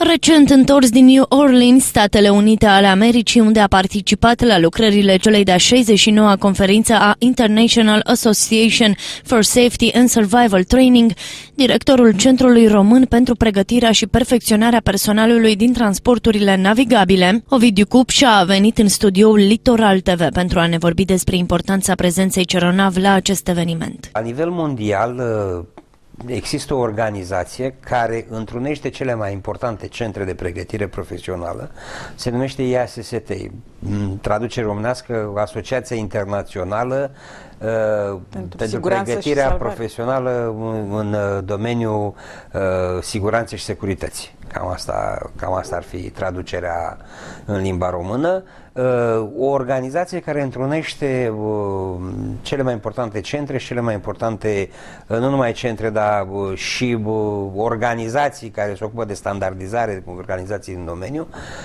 Recent întors din New Orleans, Statele Unite ale Americii, unde a participat la lucrările celei de-a 69-a conferință a International Association for Safety and Survival Training, directorul Centrului Român pentru Pregătirea și Perfecționarea Personalului din Transporturile Navigabile, Ovidiu Cupșa, a venit în studioul Litoral TV pentru a ne vorbi despre importanța prezenței Ceronav la acest eveniment. La nivel mondial, există o organizație care întrunește cele mai importante centre de pregătire profesională, se numește IASST, traducere românească, Asociația Internațională pentru pregătirea profesională în domeniul siguranței și securității. Cam asta ar fi traducerea în limba română. O organizație care întrunește cele mai importante centre și cele mai importante, nu numai centre, dar și organizații care se ocupă de standardizare, organizații din domeniu,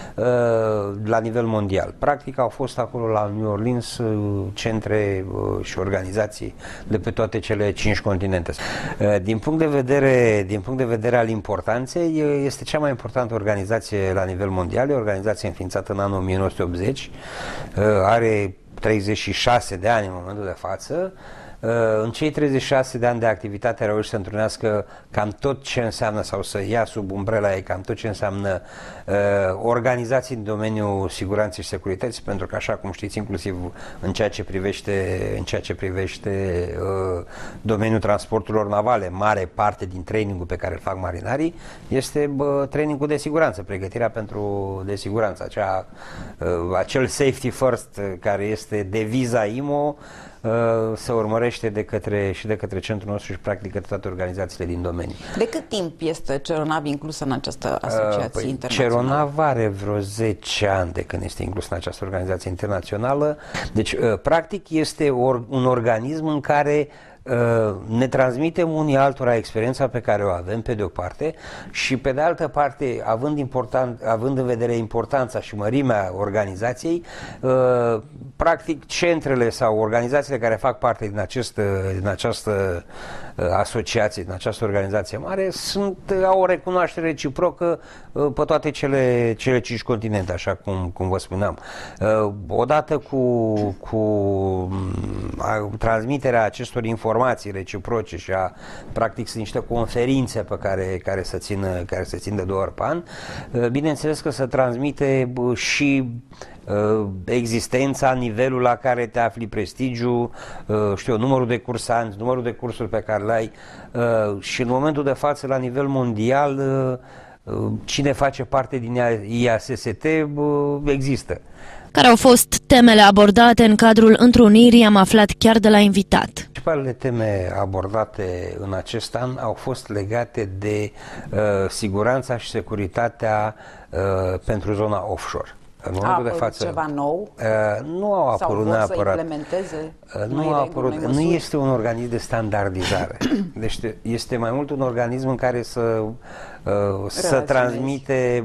la nivel mondial. Practic au fost acolo la New Orleans centre și organizații de pe toate cele 5 continente. Din punct de vedere al importanței, este cea mai importantă organizație la nivel mondial, e o organizație înființată în anul 1980, are 36 de ani în momentul de față. În cei 36 de ani de activitate a reușit să întrunească cam tot ce înseamnă, sau să ia sub umbrela ei cam tot ce înseamnă organizații în domeniul siguranței și securității, pentru că, așa cum știți, inclusiv în ceea ce privește domeniul transporturilor navale, mare parte din trainingul pe care îl fac marinarii este trainingul de siguranță, pregătirea de siguranță, acel safety first care este deviza IMO, se urmărește de către centrul nostru și practic către toate organizațiile din domeniu. De cât timp este Ceronav inclusă în această asociație internațională? Ceronav are vreo 10 ani de când este inclus în această organizație internațională. Deci, practic, este un organism în care ne transmitem unii altora experiența pe care o avem, pe de o parte, și pe de altă parte, având în vedere importanța și mărimea organizației, practic centrele sau organizațiile care fac parte din această asociație, din această organizație mare, au o recunoaștere reciprocă pe toate cele 5 continente, așa cum vă spuneam. Odată cu transmiterea acestor informații reciproce și practic sunt niște conferințe pe care se țin de 2 ori pe an, bineînțeles că se transmite și existența, nivelul la care te afli, prestigiul, numărul de cursanți, numărul de cursuri pe care le ai, și în momentul de față, la nivel mondial, cine face parte din IASST există. Care au fost temele abordate în cadrul întrunirii, am aflat chiar de la invitat. Principalele teme abordate în acest an au fost legate de siguranța și securitatea pentru zona offshore. În momentul de față, ceva nou? Nu au apărut neapărat. Nu este un organism de standardizare. Deci este mai mult un organism în care să transmite,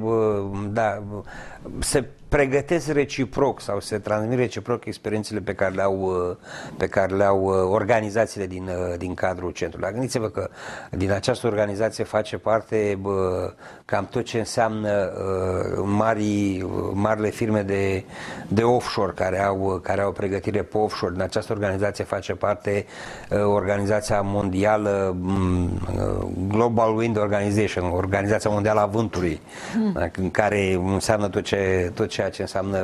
se pregătesc reciproc sau se transmit reciproc experiențele pe care le au organizațiile din cadrul centrului. Gândiți-vă că din această organizație face parte cam tot ce înseamnă marile firme de offshore care au pregătire pe offshore. Din această organizație face parte organizația mondială Global Wind Organization, Organizația Mondială a Vântului, în care înseamnă tot ceea ce înseamnă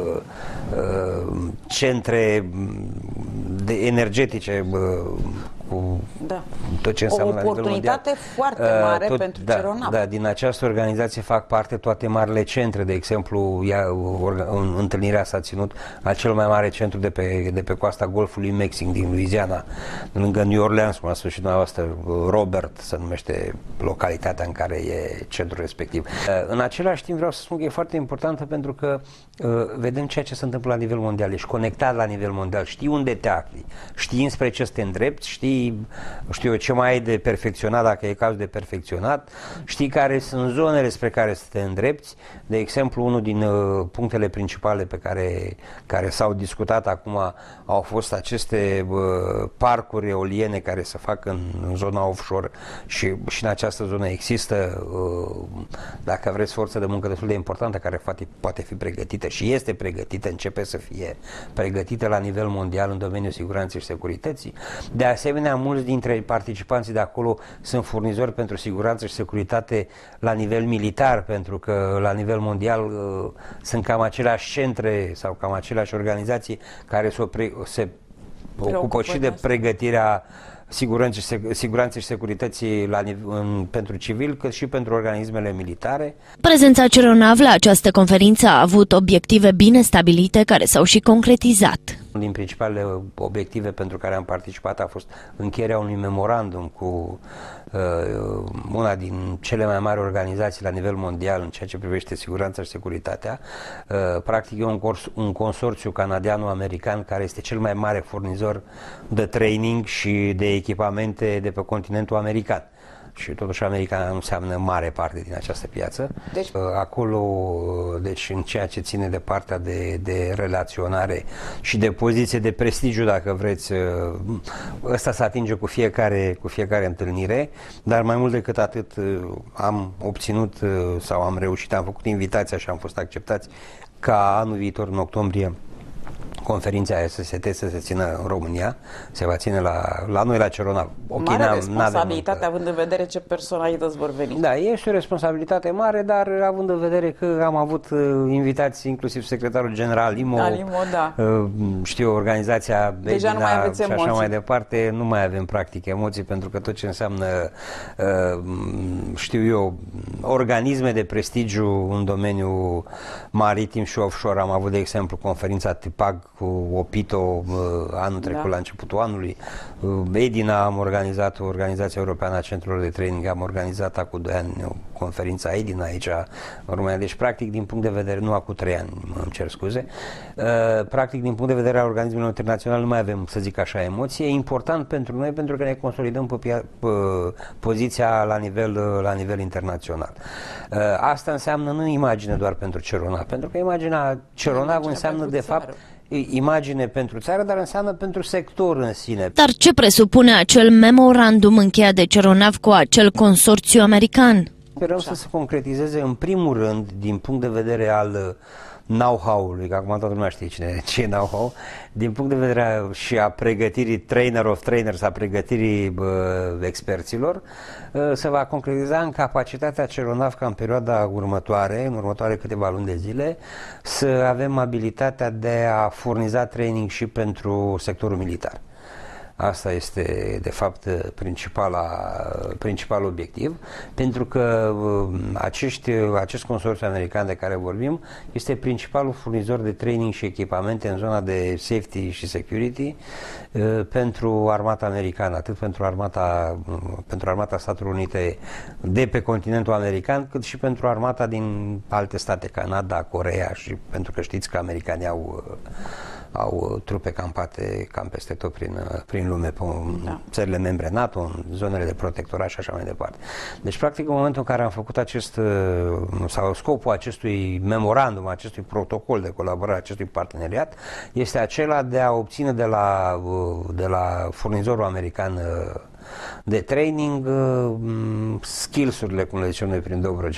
centre energetice, cu tot ce înseamnă o oportunitate foarte mare pentru Ceronav. Da, din această organizație fac parte toate marile centre. De exemplu, întâlnirea s-a ținut la cel mai mare centru de pe coasta Golfului Mexic, din Louisiana, lângă New Orleans, cum a spus și dumneavoastră, Robert se numește localitatea în care e centrul respectiv. În același timp vreau să spun că e foarte importantă pentru că vedem ceea ce se întâmplă la nivel mondial. Ești conectat la nivel mondial, știi unde te afli, știi înspre ce să te îndrepți, știi știi, știu eu, ce mai ai de perfecționat, dacă e cazul de perfecționat, știi care sunt zonele spre care să te îndrepți. De exemplu, unul din punctele principale pe care s-au discutat acum au fost aceste parcuri eoliene care se fac în zona offshore și în această zonă există, dacă vreți, forță de muncă destul de importantă care poate fi pregătită și este pregătită, începe să fie pregătită la nivel mondial în domeniul siguranței și securității. De asemenea, mulți dintre participanții de acolo sunt furnizori pentru siguranță și securitate la nivel militar, pentru că la nivel mondial sunt cam aceleași centre sau cam aceleași organizații care se ocupă și de pregătirea siguranței și securității pentru civil, cât și pentru organismele militare. Prezența CERONAV la această conferință a avut obiective bine stabilite care s-au și concretizat. Unul din principalele obiective pentru care am participat a fost încheierea unui memorandum cu una din cele mai mari organizații la nivel mondial în ceea ce privește siguranța și securitatea. Practic e un consorțiu canadiano-american care este cel mai mare furnizor de training și de echipamente de pe continentul american. Și totuși America nu înseamnă mare parte din această piață. Deci, acolo, deci în ceea ce ține de partea de relaționare și de poziție de prestigiu, dacă vreți, ăsta se atinge cu fiecare întâlnire, dar mai mult decât atât am obținut sau am reușit, am făcut invitația și am fost acceptați ca anul viitor, în octombrie, conferința SST să se țină în România, se va ține la noi la CERONAV. Mare responsabilitate, având în vedere ce personalități vor veni. Da, este o responsabilitate mare, dar având în vedere că am avut invitații, inclusiv secretarul general IMO, da. Știu, organizația deja nu mai aveți și așa emoții. mai departe, nu mai avem practic emoții, pentru că tot ce înseamnă, știu eu, organisme de prestigiu în domeniul maritim și offshore. Am avut, de exemplu, conferința TIPAG cu OPITO anul trecut, la începutul anului. EDINA am organizat, Organizația Europeană a Centrelor de Training, am organizat acum 2 ani conferința EDINA aici în România. Deci, practic, din punct de vedere, nu acum 3 ani, îmi cer scuze, practic, din punct de vedere al organismelor internaționale, nu mai avem, să zic așa, emoție. E important pentru noi, pentru că ne consolidăm pe poziția la nivel internațional. Asta înseamnă nu imagine doar pentru CERONAV, pentru că imaginea CERONAV înseamnă, de fapt, imagine pentru țară, dar înseamnă pentru sector în sine. Dar ce presupune acel memorandum încheiat de CERONAV cu acel consorțiu american? Sperăm să se concretizeze în primul rând din punct de vedere al know-how-ului, că acum toată lumea știe ce e know-how, din punct de vedere și a pregătirii trainer of trainers, a pregătirii experților, se va concretiza în capacitatea CERONAV ca în perioada următoare, în următoare câteva luni de zile, să avem abilitatea de a furniza training și pentru sectorul militar. Asta este, de fapt, principal obiectiv, pentru că acest consorțiu american de care vorbim este principalul furnizor de training și echipamente în zona de safety și security pentru armata americană, atât pentru armata Statelor Unite de pe continentul american, cât și pentru armata din alte state, Canada, Coreea, și pentru că știți că americanii au trupe campate cam peste tot prin lume, pe țările membre NATO, în zonele de protectorat și așa mai departe. Deci, practic, în momentul în care am făcut scopul acestui memorandum, acestui protocol de colaborare, acestui parteneriat, este acela de a obține de la furnizorul american de training skills-urile, cum le zicem noi prin Dobrogea,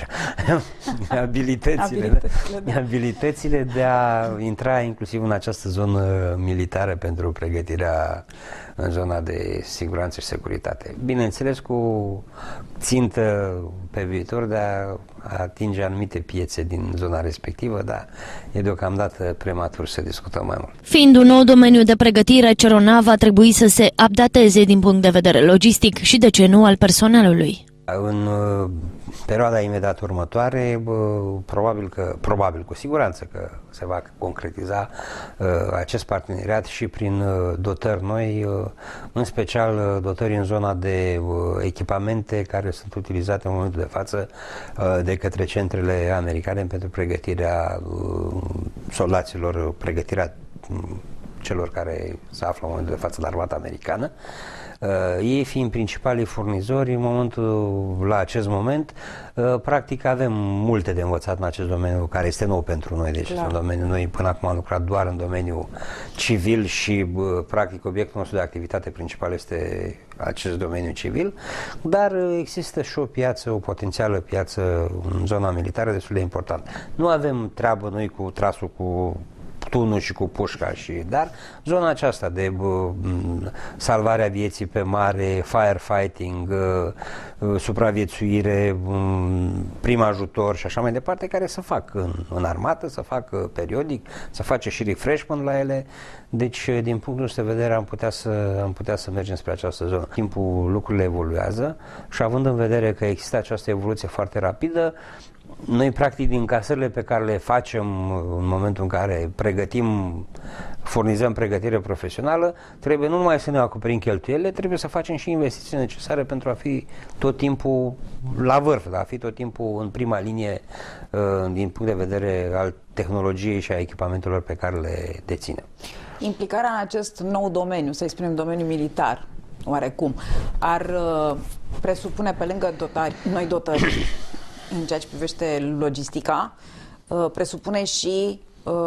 abilitățile de a intra inclusiv în această zonă militară pentru pregătirea în zona de siguranță și securitate. Bineînțeles, cu țintă pe viitor de a atinge anumite piețe din zona respectivă, dar e deocamdată prematur să discutăm mai mult. Fiind un nou domeniu de pregătire, CERONAV va trebui să se updateze din punct de vedere logistic și, de ce nu, al personalului. În perioada imediat următoare, probabil cu siguranță că se va concretiza acest parteneriat și prin dotări noi, în special dotări în zona de echipamente care sunt utilizate în momentul de față de către centrele americane pentru pregătirea soldaților, pregătirea celor care se află în momentul de față la armata americană. Ei fiind principalii furnizori la acest moment, practic avem multe de învățat în acest domeniu care este nou pentru noi, deci este un domeniu, noi până acum am lucrat doar în domeniul civil și practic obiectul nostru de activitate principal este acest domeniu civil, dar există și o piață, o potențială piață în zona militară destul de importantă. Nu avem treabă noi cu trasul cu tunul și cu pușca, dar zona aceasta de salvarea vieții pe mare, firefighting, supraviețuire, prim ajutor și așa mai departe, care se fac în armată, se fac periodic, se face și refreshment la ele. Deci, din punctul nostru de vedere, am putea să mergem spre această zonă. Timpul lucrurile evoluează și având în vedere că există această evoluție foarte rapidă, noi, practic, din casările pe care le facem în momentul în care furnizăm pregătire profesională, trebuie nu numai să ne acoperim cheltuielile, trebuie să facem și investiții necesare pentru a fi tot timpul la vârf, a fi tot timpul în prima linie din punct de vedere al tehnologiei și a echipamentelor pe care le deținem. Implicarea în acest nou domeniu, să-i spunem domeniu militar, oarecum, ar presupune pe lângă noi dotări în ceea ce privește logistica, presupune și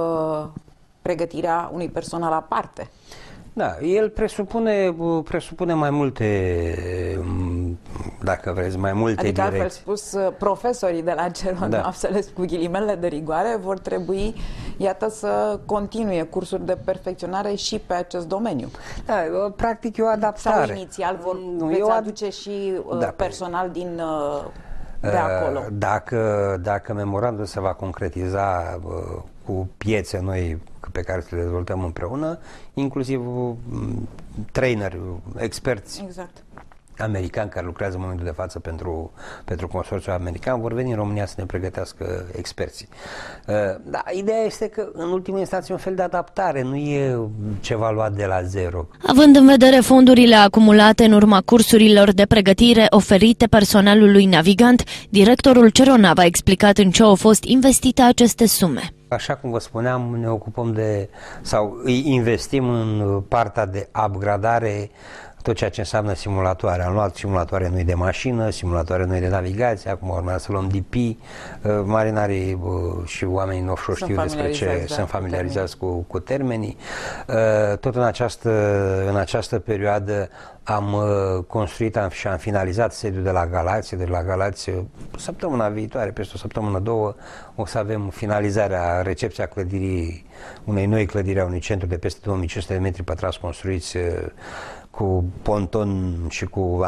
pregătirea unui personal aparte. Da, el presupune mai multe, dacă vreți, mai multe adică, direcții. altfel spus, profesorii de la CERONAV, să le cu ghilimele de rigoare, vor trebui, iată, să continue cursuri de perfecționare și pe acest domeniu. Da, practic e o adaptare. Sau inițial veți aduce și personal din... de acolo. Dacă memorandul se va concretiza cu piețe noi pe care să le dezvoltăm împreună, inclusiv traineri, experți americani care lucrează în momentul de față pentru consorțiul american, vor veni în România să ne pregătească experții. Da, ideea este că în ultimă instanță e un fel de adaptare, nu e ceva luat de la zero. Având în vedere fondurile acumulate în urma cursurilor de pregătire oferite personalului navigant, directorul CERONAV a explicat în ce au fost investite aceste sume. Așa cum vă spuneam, ne ocupăm sau investim în partea de upgradare, tot ceea ce înseamnă simulatoare. Am luat simulatoare noi de mașină, simulatoare noi de navigație, acum urmează să luăm DP. Marinarii și oamenii offshore știu despre ce sunt familiarizați cu termenii. Tot în această perioadă am construit și am finalizat sediul de la Galați. De la Galați, săptămâna viitoare, peste o săptămână, două, o să avem finalizarea, recepția clădirii unei noi clădiri a unui centru de peste 2500 de metri pătrați construiți cu ponton și cu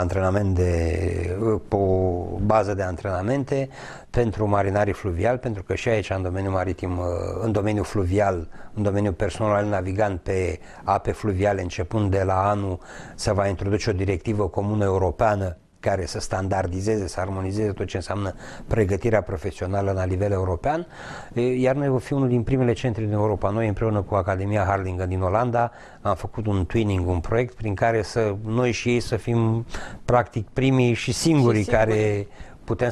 cu o bază de antrenamente pentru marinarii fluviali, pentru că și aici, în domeniul maritim, în domeniul fluvial, în domeniul personal navigant pe ape fluviale, începând de la anul, se va introduce o directivă comună europeană care să standardizeze, să armonizeze tot ce înseamnă pregătirea profesională la nivel european, iar noi vom fi unul din primele centre din Europa. Noi, împreună cu Academia Harlingen din Olanda, am făcut un twinning, un proiect prin care noi și ei să fim practic primii și singurii care putem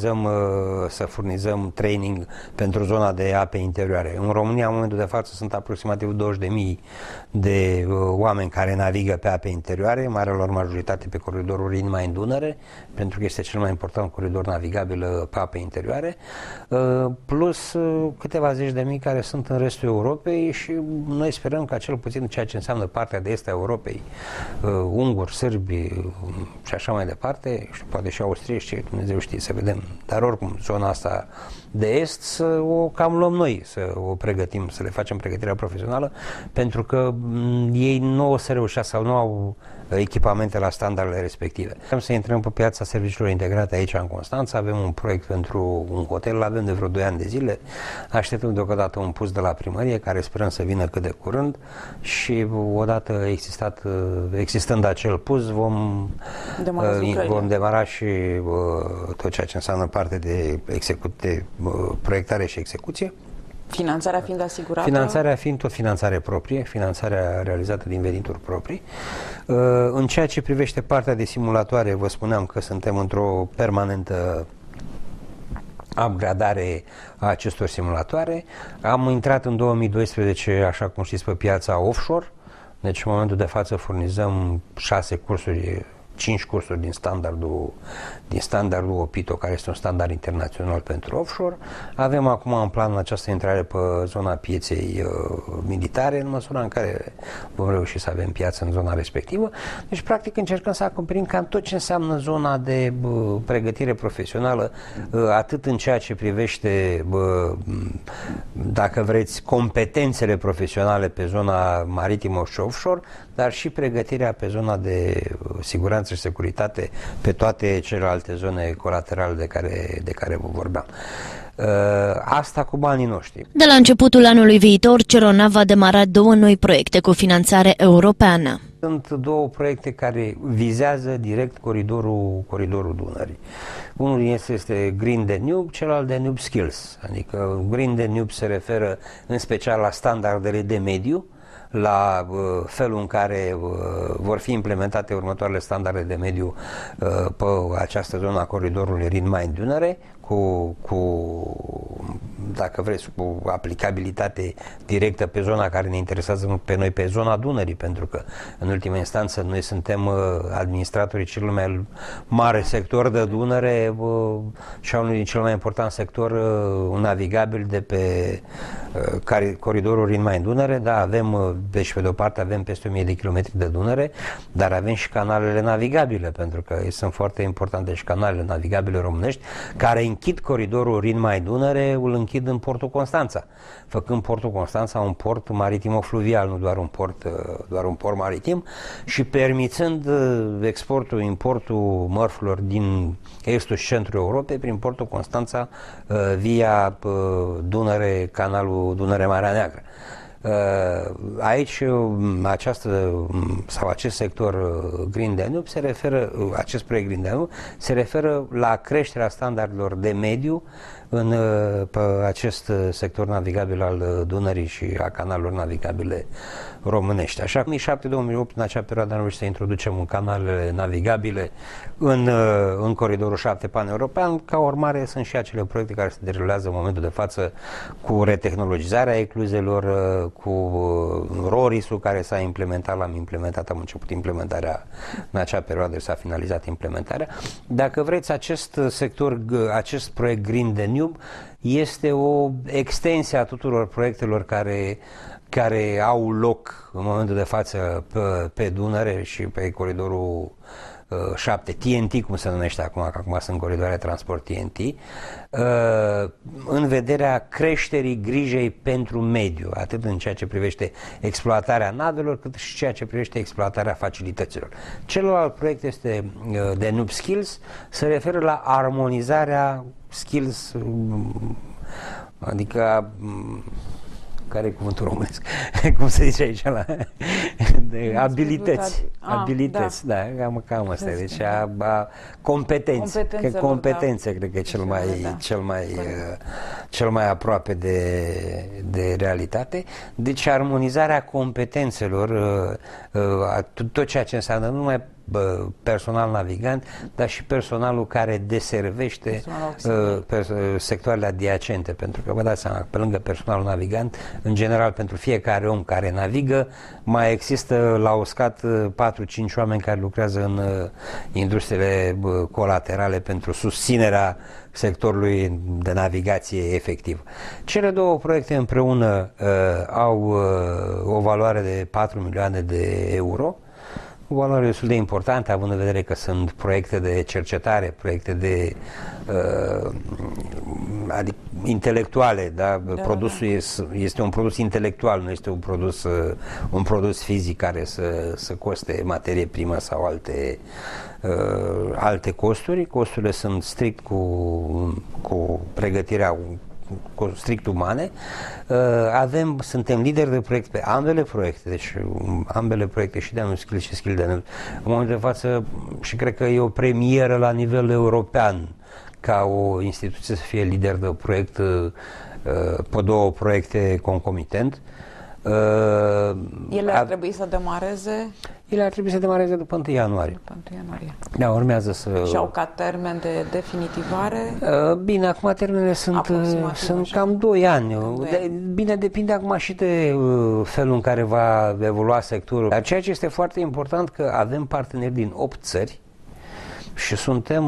să furnizăm training pentru zona de ape interioare. În România, în momentul de față, sunt aproximativ 20.000 de oameni care navigă pe ape interioare, marea lor majoritate pe coridorul Rin-Main-Dunăre, pentru că este cel mai important coridor navigabil pe ape interioare, plus câteva zeci de mii care sunt în restul Europei și noi sperăm ca cel puțin ceea ce înseamnă partea de est a Europei, unguri, sârbi și așa mai departe, și poate și austrieci, Dumnezeu știe, să vedem, dar oricum zona asta de est să o cam luăm noi, să o pregătim, să le facem pregătirea profesională, pentru că ei nu o să reușească sau nu au echipamente la standardele respective. Vrem să intrăm pe piața serviciilor integrate aici în Constanța, avem un proiect pentru un hotel, l-avem de vreo 2 ani de zile, așteptăm deocamdată un pus de la primărie care sperăm să vină cât de curând și odată existând acel pus vom demara și tot ceea ce înseamnă parte de proiectare și execuție. Finanțarea fiind asigurată? Finanțarea fiind tot finanțare proprie, finanțarea realizată din venituri proprii. În ceea ce privește partea de simulatoare, vă spuneam că suntem într-o permanentă upgradare a acestor simulatoare. Am intrat în 2012, așa cum știți, pe piața offshore. Deci în momentul de față furnizăm 5 cursuri din standardul OPITO, care este un standard internațional pentru offshore. Avem acum în plan această intrare pe zona pieței militare, în măsura în care vom reuși să avem piață în zona respectivă. Deci, practic, încercăm să acoperim cam tot ce înseamnă zona de pregătire profesională, atât în ceea ce privește, dacă vreți, competențele profesionale pe zona maritimă și offshore, dar și pregătirea pe zona de siguranță și securitate pe toate celelalte zone colaterale de care vă vorbeam. Asta cu banii noștri. De la începutul anului viitor, Ceronav va demara 2 noi proiecte cu finanțare europeană. Sunt 2 proiecte care vizează direct coridorul Dunării. Unul este Green Danube, celălalt Danube Skills. Adică Green Danube se referă în special la standardele de mediu, la felul în care vor fi implementate următoarele standarde de mediu pe această zonă a coridorului Rin-Main-Dunăre, dacă vreți, cu aplicabilitate directă pe zona care ne interesează pe noi, pe zona Dunării, pentru că în ultima instanță noi suntem administratorii cel mai mare sector de Dunăre și unul din cel mai important sector navigabil de pe coridorul Rin-Main-Dunăre. Da, avem, deci pe de o parte avem peste 1000 de kilometri de Dunăre, dar avem și canalele navigabile, pentru că sunt foarte importante și canalele navigabile românești, care închid coridorul Rin-Main-Dunăre, îl închid în portul Constanța, făcând portul Constanța un port maritim-fluvial, nu doar un port maritim, și permițând exportul, importul mărfurilor din estul și centrul Europei prin portul Constanța via Dunăre, canalul Dunăre-Marea Neagră. Aici acest sector Green Danube acest proiect Green Danube se referă la creșterea standardelor de mediu pe acest sector navigabil al Dunării și a canalelor navigabile românești. Așa, în 2007-2008, în acea perioadă, am reușit să introducem canalele navigabile în coridorul 7 pan-european. Ca urmare, sunt și acele proiecte care se derulează în momentul de față cu retehnologizarea ecluzelor, cu RORIS-ul care s-a implementat, am început implementarea în acea perioadă și s-a finalizat implementarea. Dacă vreți, acest proiect Green Danube este o extensie a tuturor proiectul care au loc în momentul de față pe Dunăre și pe coridorul 7, TNT, cum se numește acum, că acum sunt coridoare transport TNT, în vederea creșterii grijei pentru mediu, atât în ceea ce privește exploatarea navelor, cât și ceea ce privește exploatarea facilităților. Celălalt proiect este Danube Skills, se referă la armonizarea skills, adică care e cuvântul românesc? Cum se zice aici? Abilități, da, cam asta. Deci competențe, cred că e cel mai aproape de realitate. Deci armonizarea competențelor, tot ceea ce înseamnă nu numai personal navigant, dar și personalul care deservește sectoarele adiacente, pentru că vă dați seama, pe lângă personalul navigant, în general pentru fiecare om care navigă, mai există la uscat 4-5 oameni care lucrează în industriile colaterale pentru susținerea sectorului de navigație efectivă. Cele 2 proiecte împreună au o valoare de 4 milioane de euro, o valoare destul de importantă, având în vedere că sunt proiecte de cercetare, proiecte intelectuale, da? Produsul este un produs intelectual, nu este un produs fizic care să coste materie primă sau alte costuri. Costurile sunt strict cu pregătirea strict umane. Suntem lideri de proiect pe ambele proiecte, deci ambele proiecte, și Danube Skills și Skill Danube, în momentul de față, și cred că e o premieră la nivel european ca o instituție să fie lider de proiect pe 2 proiecte concomitent. Ele ar trebui să demareze? Ele ar trebui să demareze după 1 ianuarie. După 1 ianuarie. Da, urmează să... Și au ca termen de definitivare? Bine, acum termenele sunt cam 2 ani. Bine, depinde acum și de felul în care va evolua sectorul. Dar ceea ce este foarte important, că avem parteneri din 8 țări și suntem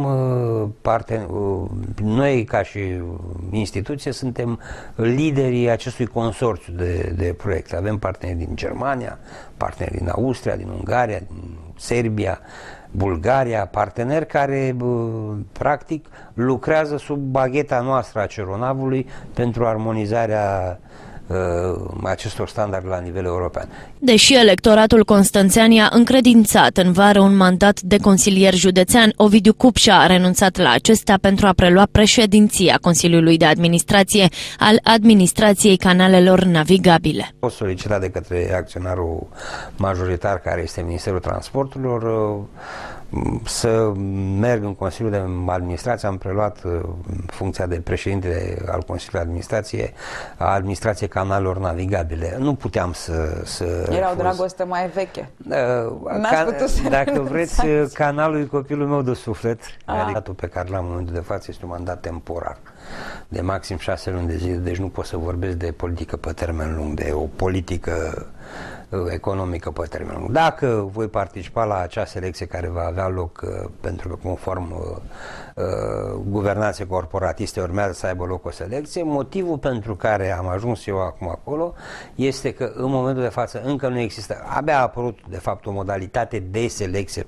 noi ca și instituție suntem liderii acestui consorțiu de proiecte. Avem parteneri din Germania, parteneri din Austria, din Ungaria, din Serbia, Bulgaria, parteneri care practic lucrează sub bagheta noastră a Ceronavului pentru armonizarea acestor standarde la nivel european. Deși electoratul constanțean i-a încredințat în vară un mandat de consilier județean, Ovidiu Cupșa a renunțat la acesta pentru a prelua președinția Consiliului de Administrație al Administrației Canalelor Navigabile. A fost solicitat de către acționarul majoritar, care este Ministerul Transporturilor, să merg în Consiliul de Administrație. Am preluat funcția de președinte al Consiliului de Administrație a Administrației Canalelor Navigabile. Nu puteam să Era o dragoste mai veche. Dacă vreți, canalul e copilul meu de suflet. Mandatul pe care l-am în momentul de față este un mandat temporar de maxim 6 luni de zile, deci nu pot să vorbesc de politică pe termen lung, de o politică economică pe termen lung. Dacă voi participa la acea selecție care va avea loc, pentru că conform guvernanței corporatiste urmează să aibă loc o selecție, motivul pentru care am ajuns eu acum acolo este că în momentul de față încă nu există, abia a apărut de fapt o modalitate de selecție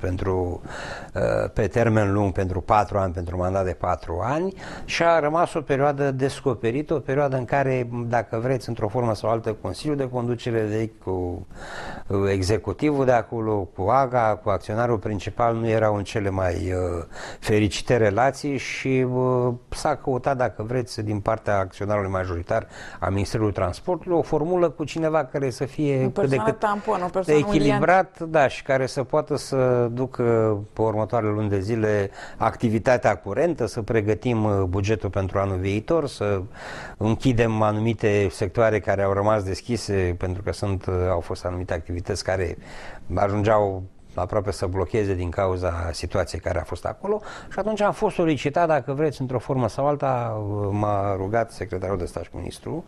pe termen lung, pentru 4 ani, pentru mandat de 4 ani, și a rămas o perioadă descoperită, o perioadă în care, dacă vreți, într-o formă sau altă, Consiliul de Conducere vechi cu executivul de acolo, cu AGA, cu acționarul principal, nu erau în cele mai fericite relații și s-a căutat, dacă vreți, din partea acționarului majoritar a Ministerului Transportului, o formulă cu cineva care să fie cât de cât echilibrat, da, și care să poată să ducă pe următoarele luni de zile activitatea curentă, să pregătim bugetul pentru anul viitor, să închidem anumite sectoare care au rămas deschise pentru că au fost anumite activități care ajungeau aproape să blocheze din cauza situației care a fost acolo, și atunci am fost solicitat, dacă vreți, într-o formă sau alta, m-a rugat secretarul de stat și ministru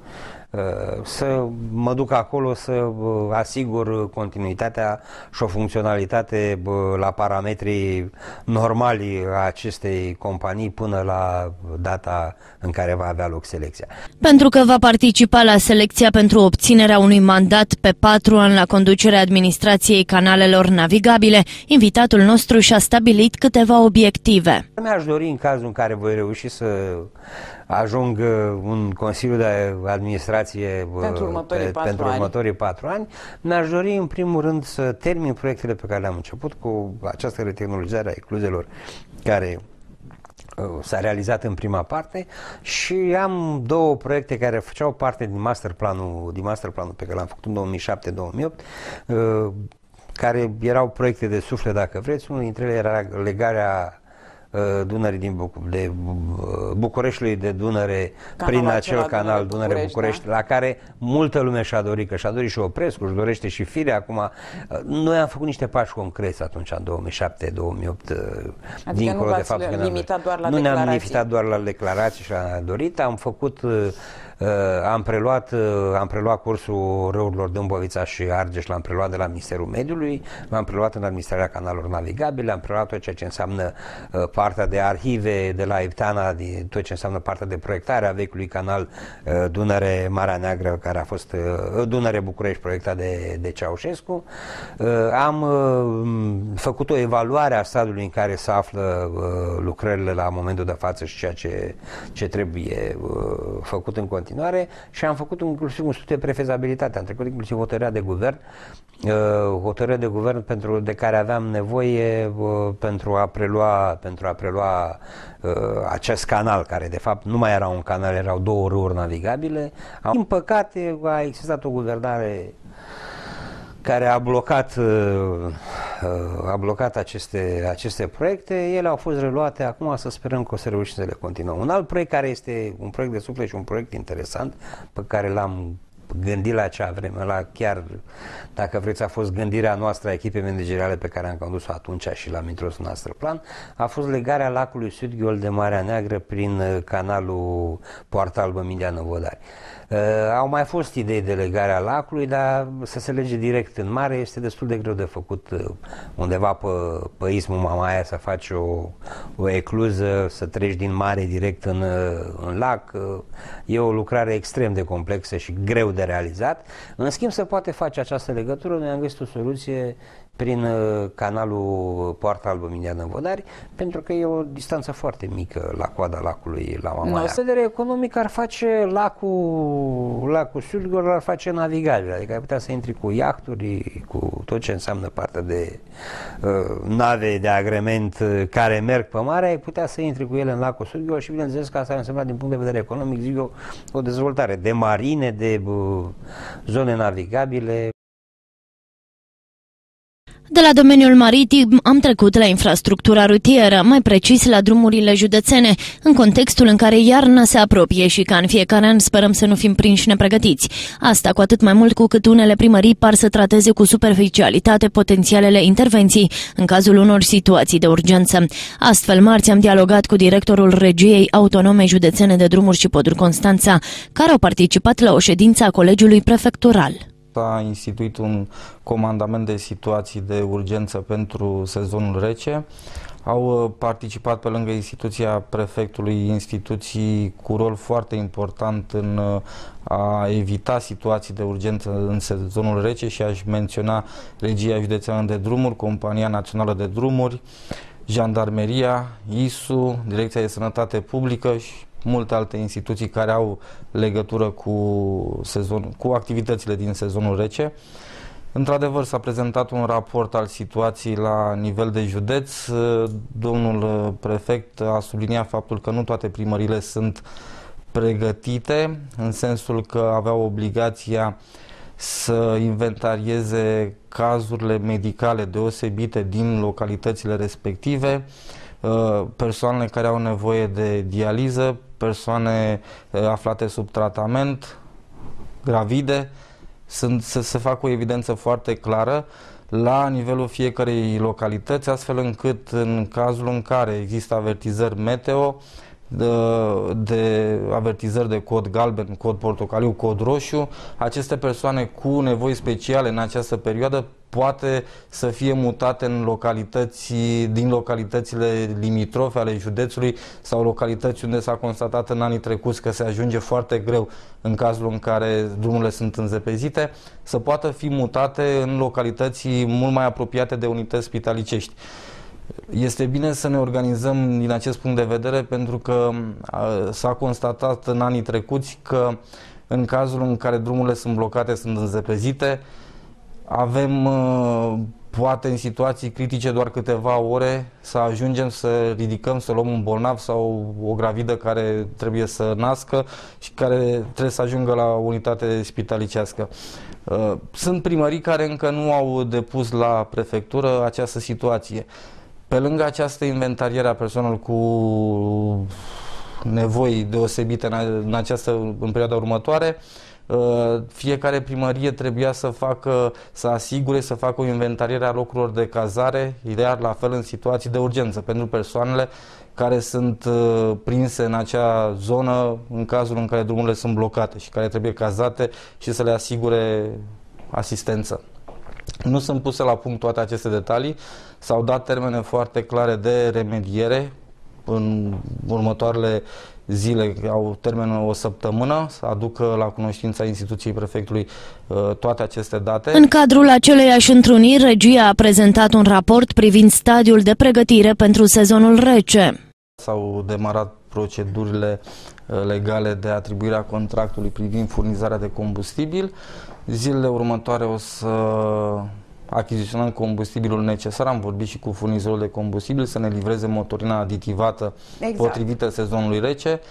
să mă duc acolo să asigur continuitatea și o funcționalitate la parametrii normali a acestei companii până la data în care va avea loc selecția. Pentru că va participa la selecția pentru obținerea unui mandat pe 4 ani la conducerea Administrației Canalelor Navigabile, invitatul nostru și-a stabilit câteva obiective. Mi-aș dori, în cazul în care voi reuși să ajung în Consiliul de Administrație pentru următorii 4 ani, mi-aș dori în primul rând să termin proiectele pe care le-am început cu această retehnologizare a ecluzelor care s-a realizat în prima parte, și am 2 proiecte care făceau parte din masterplanul pe care l-am făcut în 2007-2008, care erau proiecte de suflet, dacă vreți. Unul dintre ele era legarea Dunării de Bucureștiului de Dunăre prin acel canal Dunăre-București, da, la care multă lume și-a dorit, că și-a dorit și Oprescu, își dorește și Firea acum. Noi am făcut niște pași concreți atunci, în 2007-2008, dincolo de faptul că nu ne-am limitat doar la declarații și la dorit, am făcut am preluat cursul râurilor Dâmbovița și Argeș, l-am preluat de la Ministerul Mediului, l-am preluat în Administrarea Canalelor Navigabile, am preluat tot ceea ce înseamnă partea de arhive de la Eptana, tot ce înseamnă partea de proiectare a vechiului canal Dunăre-Marea Neagră, care a fost Dunăre-București, proiectat de Ceaușescu. Am făcut o evaluare a stadiului în care se află lucrările la momentul de față și ceea ce trebuie făcut în continuare, și am făcut inclusiv un studiu de prefezabilitate. Am trecut inclusiv hotărârea de guvern de care aveam nevoie pentru a prelua acest canal, care de fapt nu mai era un canal, erau 2 râuri navigabile. Din păcate a existat o guvernare care a blocat aceste proiecte. Ele au fost reluate, acum să sperăm că o să reușim să le continuăm. Un alt proiect care este un proiect de suflet și un proiect interesant pe care l-am gândit la acea vreme, la chiar, dacă vreți, a fost gândirea noastră a echipei manageriale pe care am condus-o atunci și l-am introdus în noastră plan, a fost legarea lacului Sudghiol de Marea Neagră prin canalul Poarta Albă Miliană Vodari. Au mai fost idei de legare a lacului, dar să se lege direct în mare este destul de greu de făcut undeva pe ismul Mamaia, să faci o ecluză, să treci din mare direct în lac. E o lucrare extrem de complexă și greu de realizat. În schimb, se poate face această legătură. Noi am găsit o soluție prin canalul Poarta Albă Miliană Vodari, pentru că e o distanță foarte mică la coada lacului la Mamaia. În vedere economic ar face lacul Sudghiol, ar face navigabil, adică ai putea să intri cu iahturi, cu tot ce înseamnă partea de nave de agrement care merg pe mare, ai putea să intri cu ele în lacul Sudghiol și bineînțeles că asta ar însemna din punct de vedere economic, zic eu, o dezvoltare de marine, de zone navigabile. De la domeniul maritim am trecut la infrastructura rutieră, mai precis la drumurile județene, în contextul în care iarna se apropie și ca în fiecare an sperăm să nu fim prinși nepregătiți. Asta cu atât mai mult cu cât unele primării par să trateze cu superficialitate potențialele intervenții în cazul unor situații de urgență. Astfel, marți am dialogat cu directorul Regiei Autonome Județene de Drumuri și Poduri Constanța, care au participat la o ședință a Colegiului Prefectural. S-a instituit un comandament de situații de urgență pentru sezonul rece. Au participat pe lângă instituția prefectului instituții cu rol foarte important în a evita situații de urgență în sezonul rece și aș menționa Regia Județeană de Drumuri, Compania Națională de Drumuri, Jandarmeria, ISU, Direcția de Sănătate Publică și multe alte instituții care au legătură cu activitățile din sezonul rece. Într-adevăr, s-a prezentat un raport al situației la nivel de județ. Domnul prefect a subliniat faptul că nu toate primările sunt pregătite, în sensul că aveau obligația să inventarieze cazurile medicale deosebite din localitățile respective, persoanele care au nevoie de dializă, persoane aflate sub tratament, gravide, să se facă o evidență foarte clară la nivelul fiecărei localități, astfel încât în cazul în care există avertizări meteo, de avertizări de cod galben, cod portocaliu, cod roșu, aceste persoane cu nevoi speciale în această perioadă poate să fie mutate în din localitățile limitrofe ale județului sau localități unde s-a constatat în anii trecuți că se ajunge foarte greu în cazul în care drumurile sunt înzepezite, să poată fi mutate în localități mult mai apropiate de unități spitalicești. Este bine să ne organizăm din acest punct de vedere, pentru că s-a constatat în anii trecuți că în cazul în care drumurile sunt blocate, sunt înzepezite, avem poate în situații critice doar câteva ore să ajungem să ridicăm, să luăm un bolnav sau o gravidă care trebuie să nască și care trebuie să ajungă la o unitate spitalicească. Sunt primării care încă nu au depus la prefectură această situație. Pe lângă această inventariere a persoanelor cu nevoi deosebite în perioada următoare, fiecare primărie trebuia să asigure, să facă o inventariere a locurilor de cazare, iar la fel în situații de urgență, pentru persoanele care sunt prinse în acea zonă în cazul în care drumurile sunt blocate și care trebuie cazate și să le asigure asistență. Nu sunt puse la punct toate aceste detalii, s-au dat termene foarte clare de remediere. În următoarele zile au termenul o săptămână să aducă la cunoștința instituției prefectului toate aceste date. În cadrul aceleiași întruniri, Regia a prezentat un raport privind stadiul de pregătire pentru sezonul rece. S-au demarat procedurile legale de atribuirea contractului privind furnizarea de combustibil. Zilele următoare o să achiziționăm combustibilul necesar. Am vorbit și cu furnizorul de combustibil să ne livreze motorina aditivată potrivită sezonului rece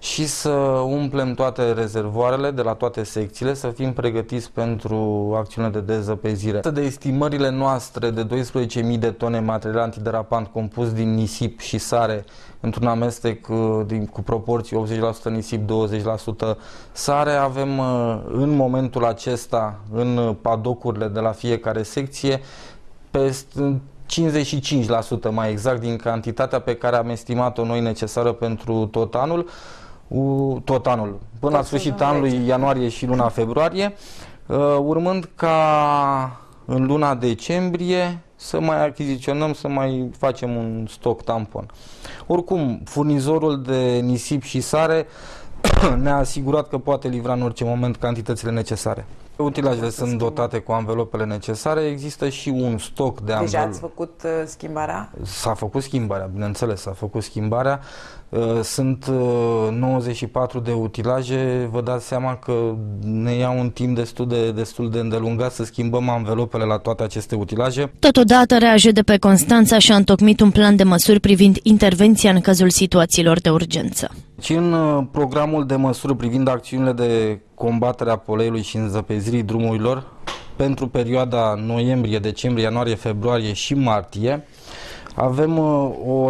și să umplem toate rezervoarele de la toate secțiile, să fim pregătiți pentru acțiunile de dezăpezire. De estimările noastre de 12.000 de tone material antiderapant compus din nisip și sare, într-un amestec cu proporții 80% nisip, 20% sare, avem în momentul acesta, în padocurile de la fiecare secție, peste 55% mai exact din cantitatea pe care am estimat-o noi necesară pentru tot anul, până la sfârșitul anului ianuarie și luna februarie, urmând ca în luna decembrie să mai achiziționăm, să mai facem un stoc tampon. Oricum, furnizorul de nisip și sare ne-a asigurat că poate livra în orice moment cantitățile necesare. Utilajele sunt dotate cu anvelopele necesare, există și un stoc de anvelope. Deja ați făcut schimbarea? S-a făcut schimbarea, bineînțeles, s-a făcut schimbarea. Sunt 94 de utilaje, vă dați seama că ne ia un timp destul de îndelungat să schimbăm anvelopele la toate aceste utilaje. Totodată, RAJD pe Constanța și-a întocmit un plan de măsuri privind intervenția în cazul situațiilor de urgență. Și în programul de măsuri privind acțiunile de combatere a poleiului și înzăpezirii drumurilor pentru perioada noiembrie, decembrie, ianuarie, februarie și martie, avem o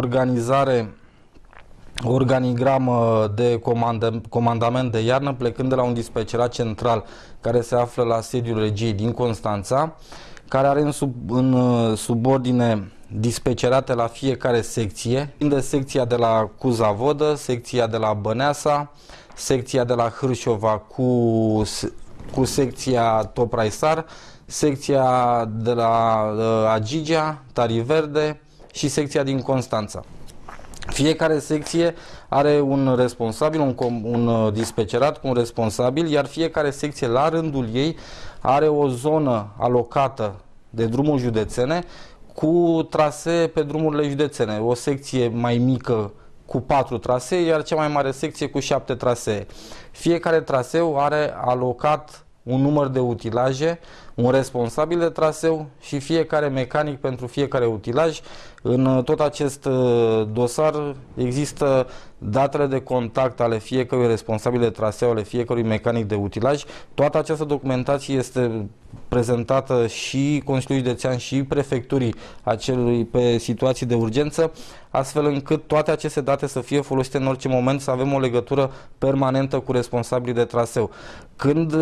organigramă de comandament de iarnă plecând de la un dispecerat central care se află la sediul regiei din Constanța, care are în subordine dispecerate la fiecare secție, de secția de la Cuza-Vodă, secția de la Băneasa, secția de la Hârșova cu secția Topraisar, secția de la Agigea, Tariverde și secția din Constanța. Fiecare secție are un responsabil, un dispecerat cu un responsabil, iar fiecare secție la rândul ei are o zonă alocată de drumuri județene cu trasee pe drumurile județene. O secție mai mică cu 4 trasee, iar cea mai mare secție cu 7 trasee. Fiecare traseu are alocat un număr de utilaje, un responsabil de traseu și fiecare mecanic pentru fiecare utilaj. În tot acest dosar există datele de contact ale fiecărui responsabil de traseu, ale fiecărui mecanic de utilaj. Toată această documentație este prezentată și Consiliului Județean și prefecturii acelui pe situații de urgență, astfel încât toate aceste date să fie folosite în orice moment, să avem o legătură permanentă cu responsabilii de traseu. Când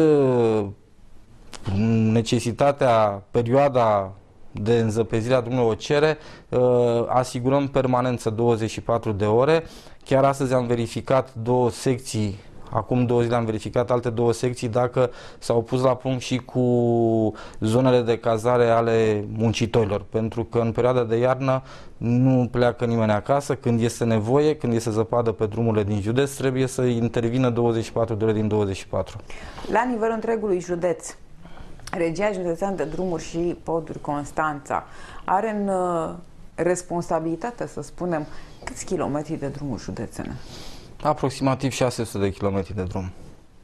necesitatea, perioada de înzăpezire a drumului o cere, asigurăm permanență 24 de ore. Chiar astăzi am verificat 2 secții, acum 2 zile am verificat alte 2 secții dacă s-au pus la punct și cu zonele de cazare ale muncitorilor, pentru că în perioada de iarnă nu pleacă nimeni acasă, când este nevoie, când este zăpadă pe drumurile din județ, trebuie să intervină 24 de ore din 24. La nivelul întregului județ, Regia Județeană de Drumuri și Poduri Constanța are în responsabilitate, să spunem, câți kilometri de drumuri județene? Aproximativ 600 de kilometri de drum.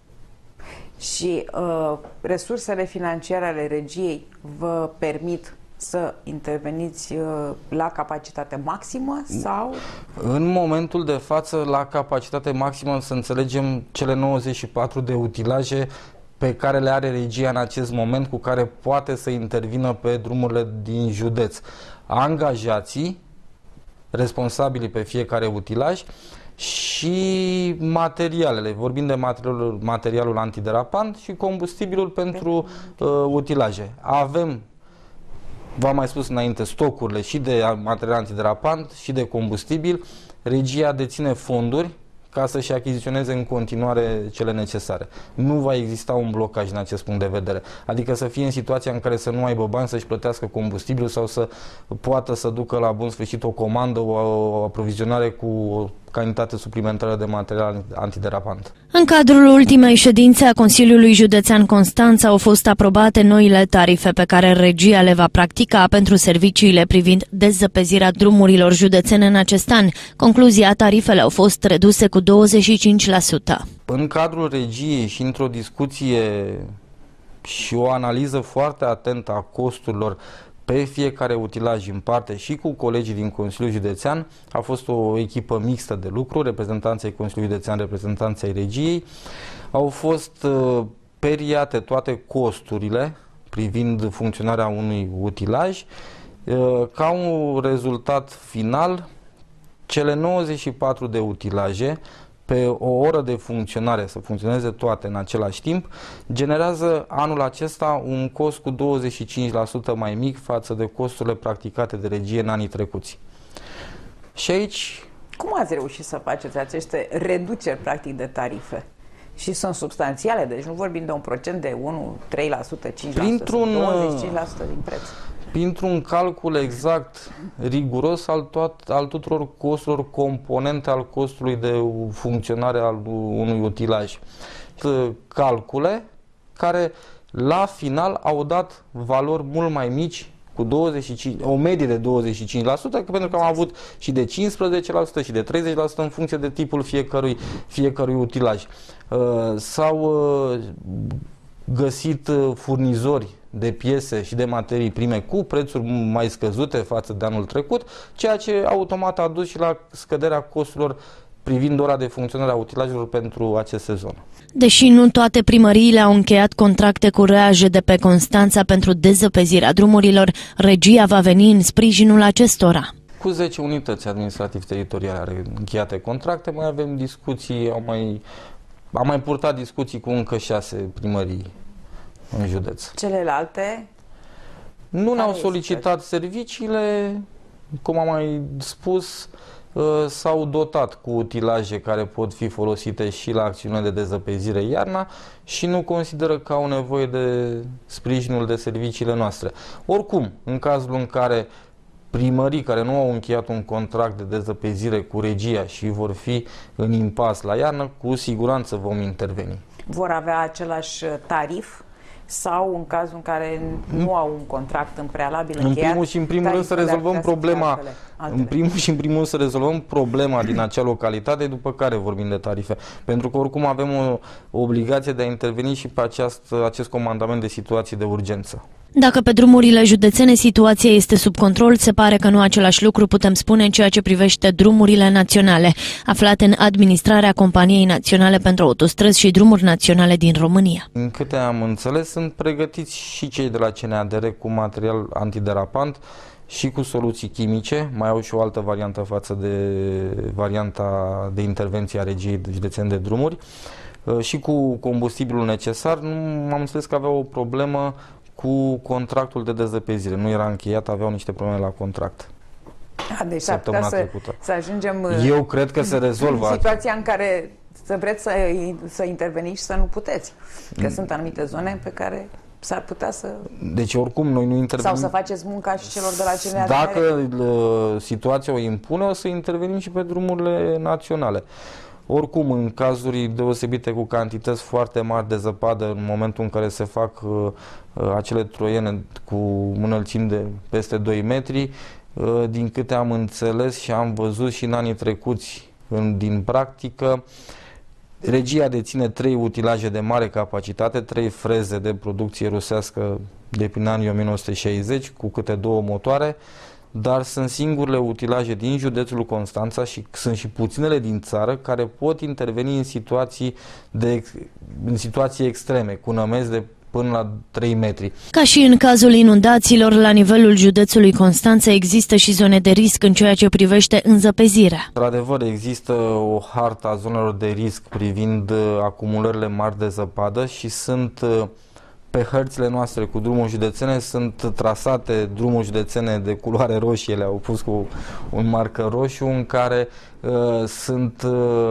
Și resursele financiare ale regiei vă permit să interveniți la capacitate maximă sau? În momentul de față, la capacitate maximă, să înțelegem cele 94 de utilaje pe care le are regia în acest moment, cu care poate să intervină pe drumurile din județ. Angajații, responsabili pe fiecare utilaj și materialele. Vorbim de materialul antiderapant și combustibilul pentru utilaje. Avem, v-am mai spus înainte, stocurile și de material antiderapant și de combustibil. Regia deține fonduri ca să-și achiziționeze în continuare cele necesare. Nu va exista un blocaj în acest punct de vedere. Adică să fie în situația în care să nu aibă bani să-și plătească combustibilul sau să poată să ducă la bun sfârșit o comandă, o aprovizionare cu o cantitate suplimentară de material antiderapant. În cadrul ultimei ședințe a Consiliului Județean Constanța au fost aprobate noile tarife pe care regia le va practica pentru serviciile privind dezăpezirea drumurilor județene în acest an. Concluzia, tarifele au fost reduse cu 25%. În cadrul regiei și într-o discuție și o analiză foarte atentă a costurilor pe fiecare utilaj în parte și cu colegii din Consiliul Județean. A fost o echipă mixtă de lucru, reprezentanții Consiliului Județean, reprezentanții Regiei. Au fost periate toate costurile privind funcționarea unui utilaj. Ca un rezultat final, cele 94 de utilaje pe o oră de funcționare, să funcționeze toate în același timp, generează anul acesta un cost cu 25% mai mic față de costurile practicate de Regie în anii trecuți. Și aici... Cum ați reușit să faceți aceste reduceri practic de tarife? Și sunt substanțiale, deci nu vorbim de un procent de 1, 3%, 5%, 25% din preț. Printr-un calcul exact, riguros al tuturor costurilor componente al costului de funcționare al unui utilaj. Calcule care la final au dat valori mult mai mici, cu 25, o medie de 25%, pentru că am avut și de 15% și de 30% în funcție de tipul fiecărui utilaj. S-au găsit furnizori de piese și de materii prime cu prețuri mai scăzute față de anul trecut, ceea ce automat a dus și la scăderea costurilor privind ora de funcționare a utilajelor pentru acest sezon. Deși nu toate primăriile au încheiat contracte cu RAJDP Constanța pentru dezăpezirea drumurilor, Regia va veni în sprijinul acestora. Cu 10 unități administrativ-teritoriale încheiate contracte, mai avem discuții, am mai purtat discuții cu încă 6 primării în județ. Celelalte? Nu ne-au solicitat serviciile, cum am mai spus, s-au dotat cu utilaje care pot fi folosite și la acțiunile de dezăpezire iarna și nu consideră că au nevoie de sprijinul de serviciile noastre. Oricum, în cazul în care primării care nu au încheiat un contract de dezăpezire cu Regia și vor fi în impas la iarnă, cu siguranță vom interveni. Vor avea același tarif? Sau în cazul în care nu au un contract în prealabil încheiat, în primul și în primul rând să rezolvăm problema, în primul și în primul rând să rezolvăm problema din acea localitate, după care vorbim de tarife. Pentru că oricum avem o obligație de a interveni și pe acest comandament de situații de urgență. Dacă pe drumurile județene situația este sub control, se pare că nu același lucru putem spune în ceea ce privește drumurile naționale, aflate în administrarea Companiei Naționale pentru Autostrăzi și Drumuri Naționale din România. În câte am înțeles, sunt pregătiți și cei de la CNADR cu material antiderapant și cu soluții chimice, mai au și o altă variantă față de varianta de intervenție a Regiei Județene de Drumuri, și cu combustibilul necesar. Nu am înțeles că avea o problemă cu contractul de dezăpezire. Nu era încheiat, aveau niște probleme la contract. Deci să ajungem Eu cred că se rezolvă în situația în care să vreți să interveniți și să nu puteți. Că sunt anumite zone pe care s-ar putea să... Deci oricum noi nu intervenim... Sau să faceți munca și celor de la CNADR. Dacă situația o impune, o să intervenim și pe drumurile naționale. Oricum, în cazuri deosebite cu cantități foarte mari de zăpadă, în momentul în care se fac acele troiene cu înălțimi de peste 2 metri, din câte am înțeles și am văzut și în anii trecuți din practică, Regia deține 3 utilaje de mare capacitate, 3 freze de producție rusească de prin anii 1960, cu câte 2 motoare, dar sunt singurele utilaje din județul Constanța și sunt și puținele din țară care pot interveni în situații extreme, cu nămezi de până la 3 metri. Ca și în cazul inundațiilor, la nivelul județului Constanța există și zone de risc în ceea ce privește înzăpezirea. Într-adevăr, există o hartă a zonelor de risc privind acumulările mari de zăpadă și sunt pe hărțile noastre cu drumuri județene, sunt trasate drumuri județene de culoare roșie, le-au pus cu un marcăr roșu în care sunt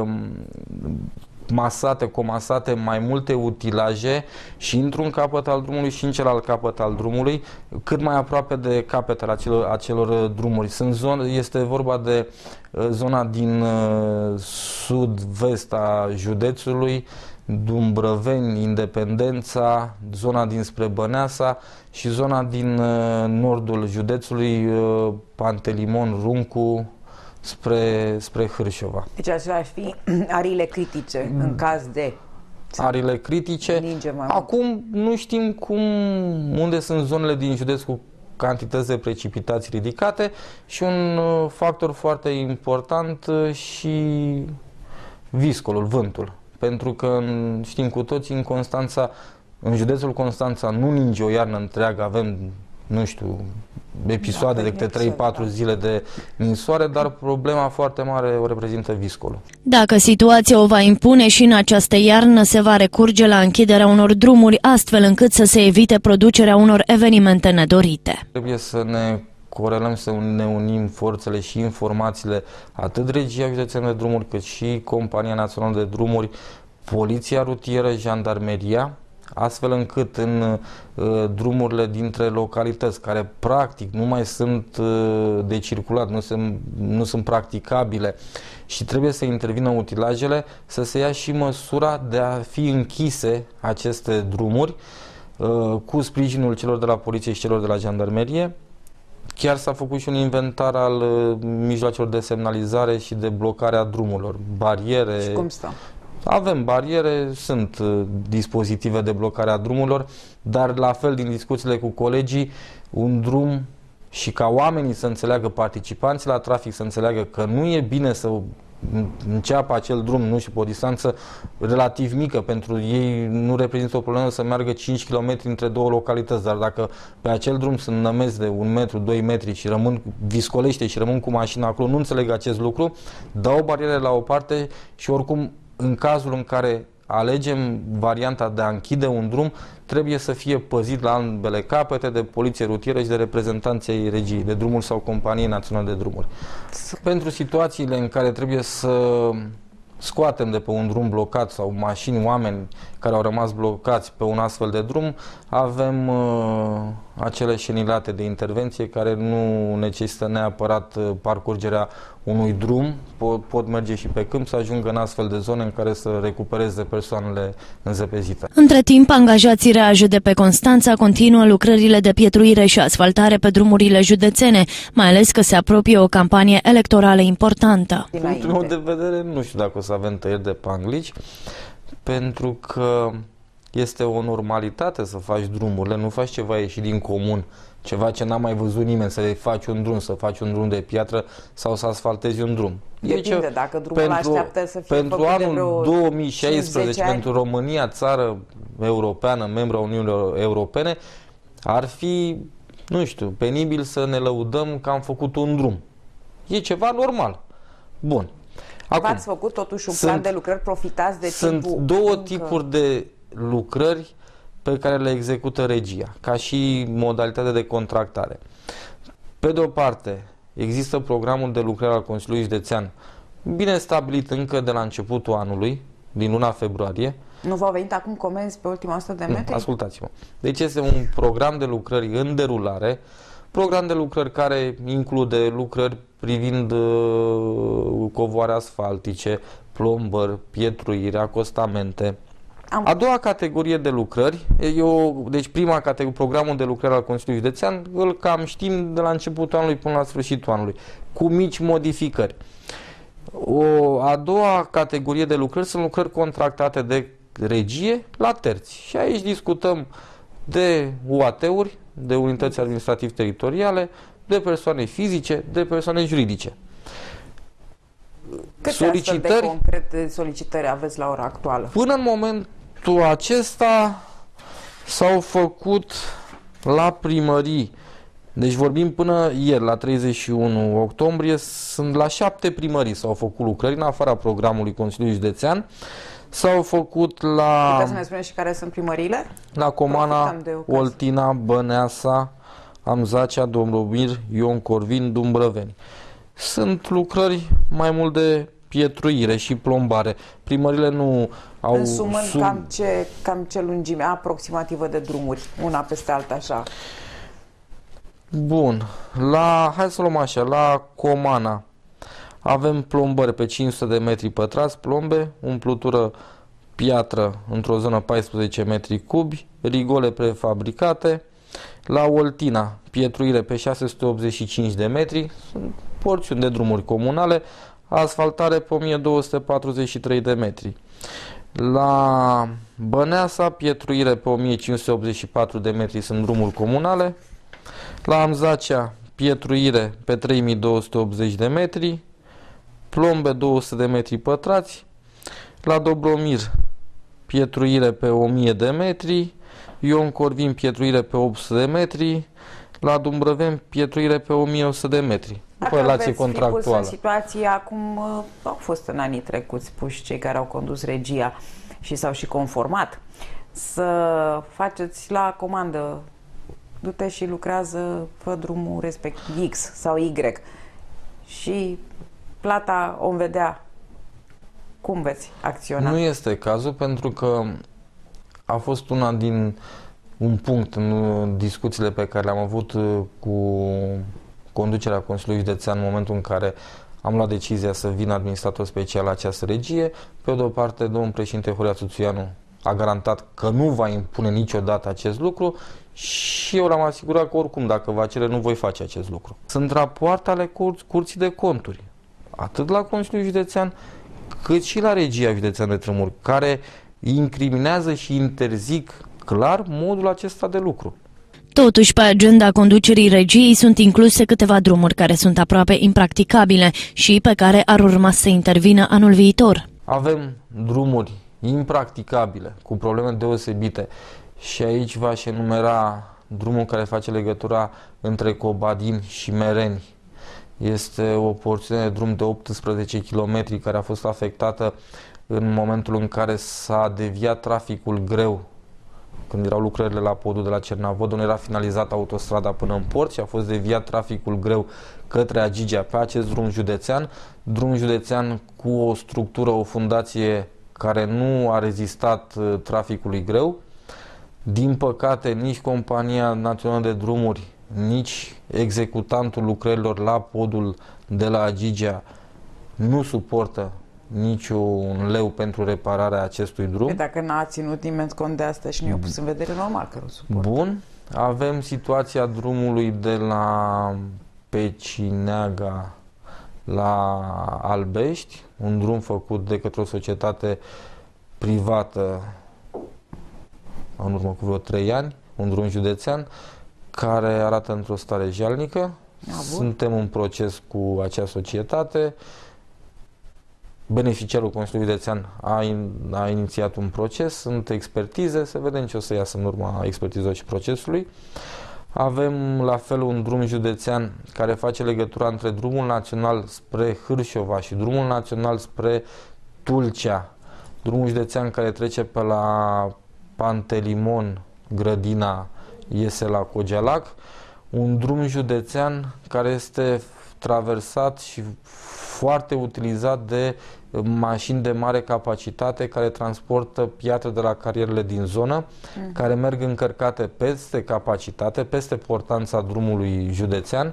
comasate mai multe utilaje și într-un capăt al drumului și în celălalt capăt al drumului, cât mai aproape de capetele acelor drumuri. Este vorba de zona din sud-vest a județului, Dumbrăveni, Independența, zona dinspre Băneasa și zona din nordul județului, Pantelimon, Runcu, spre Hârșova. Deci acestea ar fi ariile critice în caz de... Arile critice. Acum nu știm unde sunt zonele din județ cu cantități de precipitații ridicate și un factor foarte important și viscolul, vântul. Pentru că știm cu toții, în Constanța, în județul Constanța, nu ninge o iarnă întreagă, avem, nu știu, episoade de câte 3-4 zile de ninsoare, dar problema foarte mare o reprezintă viscolul. Dacă situația o va impune și în această iarnă, se va recurge la închiderea unor drumuri, astfel încât să se evite producerea unor evenimente nedorite. Trebuie să ne corelăm, să ne unim forțele și informațiile, atât Regia Județeană de Drumuri, cât și Compania Națională de Drumuri, Poliția Rutieră, Jandarmeria, astfel încât în drumurile dintre localități care practic nu mai sunt de circulat, nu sunt practicabile și trebuie să intervină utilajele, să se ia și măsura de a fi închise aceste drumuri cu sprijinul celor de la poliție și celor de la jandarmerie. Chiar s-a făcut și un inventar al mijloacelor de semnalizare și de blocare a drumurilor, bariere. Și cum stă? Avem bariere, sunt dispozitive de blocare a drumurilor, dar la fel din discuțiile cu colegii, un drum și ca oamenii să înțeleagă, participanții la trafic să înțeleagă că nu e bine să înceapă acel drum, nu știu, pe o distanță relativ mică, pentru ei nu reprezintă o problemă să meargă 5 km între două localități, dar dacă pe acel drum sunt nămezi de 1 metru, 2 metri și viscolește și rămân cu mașina acolo, nu înțeleg acest lucru, dau bariere la o parte și oricum în cazul în care alegem varianta de a închide un drum, trebuie să fie păzit la ambele capete de poliție rutieră și de reprezentanții Regiei de Drumuri sau Companiei Naționale de Drumuri. Pentru situațiile în care trebuie să scoatem de pe un drum blocat sau mașini, oameni care au rămas blocați pe un astfel de drum, avem acele șenilate de intervenție care nu necesită neapărat parcurgerea unui drum, pot merge și pe câmp să ajungă în astfel de zone în care să recupereze persoanele înzepezite. Între timp, angajații REAJ de pe Constanța continuă lucrările de pietruire și asfaltare pe drumurile județene, mai ales că se apropie o campanie electorală importantă. Din punctul meu de vedere, nu știu dacă o să avem tăieri de panglici, pentru că este o normalitate să faci drumurile, nu faci ceva ieșit din comun, ceva ce n-a mai văzut nimeni, să faci un drum, să faci un drum de piatră sau să asfaltezi un drum. Depinde, dacă drumul așteaptă să fie pentru făcut anul de vreo 2016, pentru România, țară europeană, membru a Uniunii Europene, ar fi, nu știu, penibil să ne lăudăm că am făcut un drum. E ceva normal. Bun. V-ați făcut totuși un plan de lucrări, profitați de timpul? Sunt două tipuri de lucrări pe care le execută Regia, ca și modalitate de contractare. Pe de o parte, există programul de lucrare al Consiliului Județean, bine stabilit încă de la începutul anului, din luna februarie. Nu v-au venit acum comenzi pe ultima 100 de metri? Ascultați-mă. Deci este un program de lucrări în derulare, program de lucrări care include lucrări privind covoare asfaltice, plombări, pietruire, acostamente. A doua categorie de lucrări, deci prima categorie, programul de lucrări al Consiliului Județean, îl cam știm de la începutul anului până la sfârșitul anului, cu mici modificări. A doua categorie de lucrări sunt lucrări contractate de Regie la terți. Și aici discutăm de UAT-uri, de unități administrativ-teritoriale, de persoane fizice, de persoane juridice. Câte astfel de concrete solicitări aveți la ora actuală? Până în momentul acesta s-au făcut la primării, deci vorbim până ieri, la 31 octombrie, sunt la 7 primării s-au făcut lucrări, în afara programului Consiliului Județean. S-au făcut la... Puteți să ne spuneți și care sunt primăriile? La Comana, Oltina, Băneasa, Amzacea, Dobromir, Ion Corvin, Dumbrăveni. Sunt lucrări mai mult de pietruire și plombare. Primările nu au... Însumând cam ce lungime aproximativă de drumuri, una peste alta așa. Bun. Hai să luăm așa, la Comana avem plombări pe 500 de metri pătrați, plombe, umplutură piatră într-o zonă 14 metri cubi, rigole prefabricate. La Oltina, pietruire pe 685 de metri, sunt porțiuni de drumuri comunale, asfaltare pe 1243 de metri. La Băneasa, pietruire pe 1584 de metri, sunt drumuri comunale. La Amzacea, pietruire pe 3280 de metri, plombe 200 de metri pătrați. La Dobromir, pietruire pe 1000 de metri, Ion Corvin, pietruire pe 800 de metri, la Dumbrăveni, pietruire pe 1100 de metri. După relație contractuală. Dacă veți fi pus în situația cum au fost în anii trecuți puși cei care au condus regia și s-au și conformat, să faceți la comandă, du-te și lucrează pe drumul respectiv X sau Y și plata o vedea, cum veți acționa? Nu este cazul, pentru că a fost un punct în discuțiile pe care le-am avut cu conducerea Consiliului Județean în momentul în care am luat decizia să vină administrator special la această regie. Pe de o parte, domnul președinte Horia Țuțuianu a garantat că nu va impune niciodată acest lucru și eu l-am asigurat că oricum, dacă va cere, nu voi face acest lucru. Sunt rapoarte ale Curții de Conturi, atât la Consiliul Județean, cât și la Regia Județeană de Tremur, care incriminează și interzic clar modul acesta de lucru. Totuși, pe agenda conducerii regiei sunt incluse câteva drumuri care sunt aproape impracticabile și pe care ar urma să intervină anul viitor. Avem drumuri impracticabile, cu probleme deosebite, și aici v-aș enumera drumul care face legătura între Cobadin și Mereni. Este o porțiune de drum de 18 km care a fost afectată în momentul în care s-a deviat traficul greu, când erau lucrările la podul de la Cernavodă, unde era finalizată autostrada până în port și a fost deviat traficul greu către Agigea pe acest drum județean cu o structură, o fundație care nu a rezistat traficului greu. Din păcate, nici Compania Națională de Drumuri, nici executantul lucrărilor la podul de la Agigea nu suportă niciun leu pentru repararea acestui drum. Dacă n-a ținut nimeni cont de asta și nu i-a pus în vedere, normal că nu suportă. Bun. Avem situația drumului de la Pecineaga la Albești, un drum făcut de către o societate privată în urmă cu vreo 3 ani, un drum județean, care arată într-o stare jalnică. Suntem în proces cu acea societate. Beneficiarul Consiliului Județean a inițiat un proces, sunt expertize, să vedem ce o să iasă în urma expertizei și procesului. Avem la fel un drum județean care face legătura între drumul național spre Hârșova și drumul național spre Tulcea. Drumul județean care trece pe la Pantelimon, Grădina, iese la Cogealac. Un drum județean care este traversat și foarte utilizat de mașini de mare capacitate care transportă piatră de la carierele din zonă, care merg încărcate peste capacitate, peste portanța drumului județean.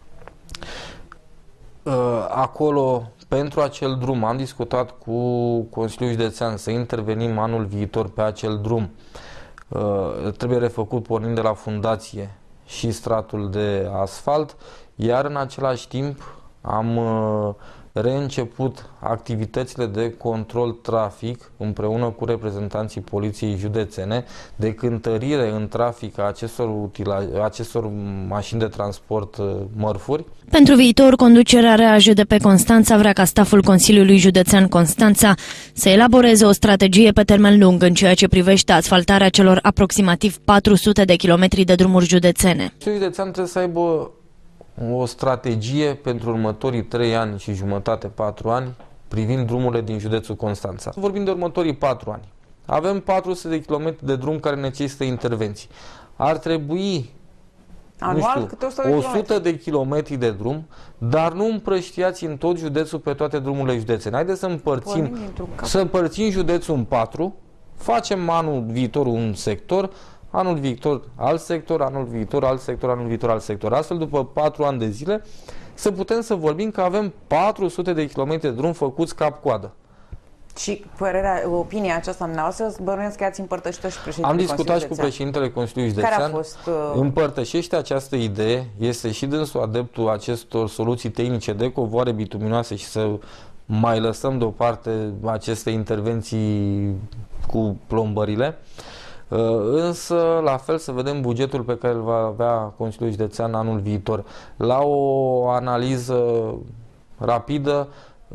Acolo, pentru acel drum, am discutat cu Consiliul Județean să intervenim anul viitor pe acel drum. Trebuie refăcut pornind de la fundație și stratul de asfalt, iar în același timp am reînceput activitățile de control trafic împreună cu reprezentanții Poliției Județene, de cântărire în trafic a acestor mașini de transport mărfuri. Pentru viitor, conducerea RAJDP Constanța vrea ca staful Consiliului Județean Constanța să elaboreze o strategie pe termen lung în ceea ce privește asfaltarea celor aproximativ 400 de kilometri de drumuri județene. Consiliul Județean trebuie să aibă o strategie pentru următorii 3 ani și jumătate, 4 ani, privind drumurile din județul Constanța. Vorbim de următorii 4 ani. Avem 400 de kilometri de drum care necesită intervenții. Ar trebui anual, câte 100 de kilometri de drum, dar nu împrăștiați în tot județul pe toate drumurile județene. Haideți să împărțim județul în 4, facem anul viitor un sector, anul viitor alt sector, anul viitor alt sector, anul viitor alt sector. Astfel, după 4 ani de zile, să putem să vorbim că avem 400 de kilometri de drum făcuți cap-coadă. Și opinia aceasta dumneavoastră, bănuiesc că ați împărtășit-o și președintele Am discutat și cu președintele Consiliului Județean. Care a fost? Împărtășește această idee, este și dânsul adeptul acestor soluții tehnice de covoare bituminoase și să mai lăsăm deoparte aceste intervenții cu plombările. Însă, la fel, să vedem bugetul pe care îl va avea Consiliul Județean anul viitor. La o analiză rapidă,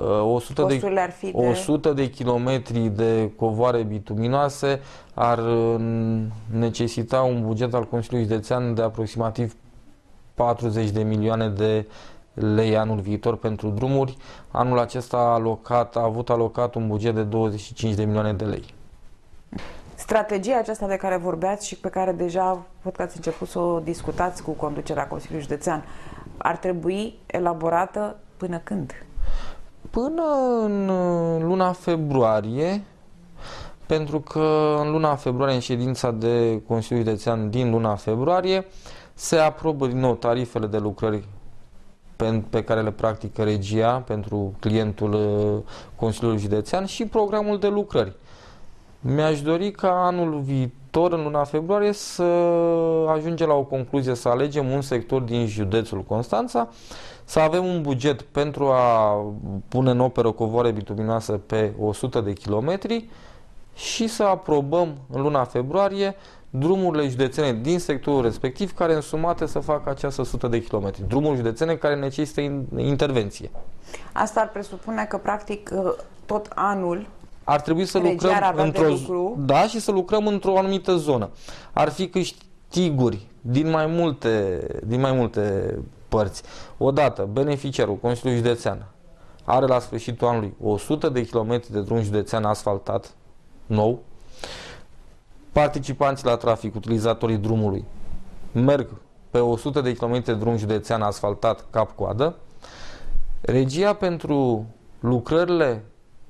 100 de kilometri de covoare bituminoase ar necesita un buget al Consiliului Județean de aproximativ 40 de milioane de lei anul viitor pentru drumuri. Anul acesta a avut alocat un buget de 25 de milioane de lei. Strategia aceasta de care vorbeați și pe care deja văd că ați început să o discutați cu conducerea Consiliului Județean, ar trebui elaborată până când? Până în luna februarie, pentru că în luna februarie, în ședința de Consiliul Județean din luna februarie, se aprobă din nou tarifele de lucrări pe care le practică regia pentru clientul Consiliului Județean și programul de lucrări. Mi-aș dori ca anul viitor, în luna februarie, să ajungem la o concluzie, să alegem un sector din județul Constanța, să avem un buget pentru a pune în operă covoare bituminoasă pe 100 de kilometri și să aprobăm în luna februarie drumurile județene din sectorul respectiv care însumate să facă această 100 de kilometri. Drumuri județene care necesită intervenție. Asta ar presupune că, practic, tot anul ar trebui să lucrăm și să lucrăm într-o anumită zonă. Ar fi câștiguri din mai multe părți. Odată, beneficiarul, Consiliul Județean, are la sfârșitul anului 100 de kilometri de drum județean asfaltat, nou. Participanții la trafic, utilizatorii drumului, merg pe 100 de kilometri de drum județean asfaltat cap-coadă. Regia pentru lucrările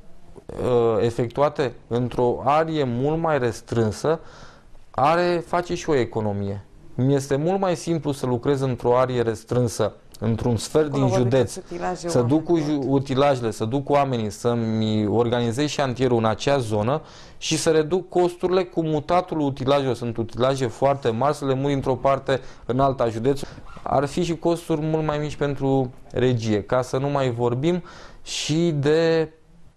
efectuate într-o arie mult mai restrânsă face și o economie. Mi este mult mai simplu să lucrez într-o arie restrânsă, într-un sfert din județ, să duc cu utilajele, să duc cu oamenii, să-mi organizez șantierul în acea zonă și să reduc costurile cu mutatul utilajelor. Sunt utilaje foarte mari, să le mut dintr-o parte în alta județului. Ar fi și costuri mult mai mici pentru regie, ca să nu mai vorbim și de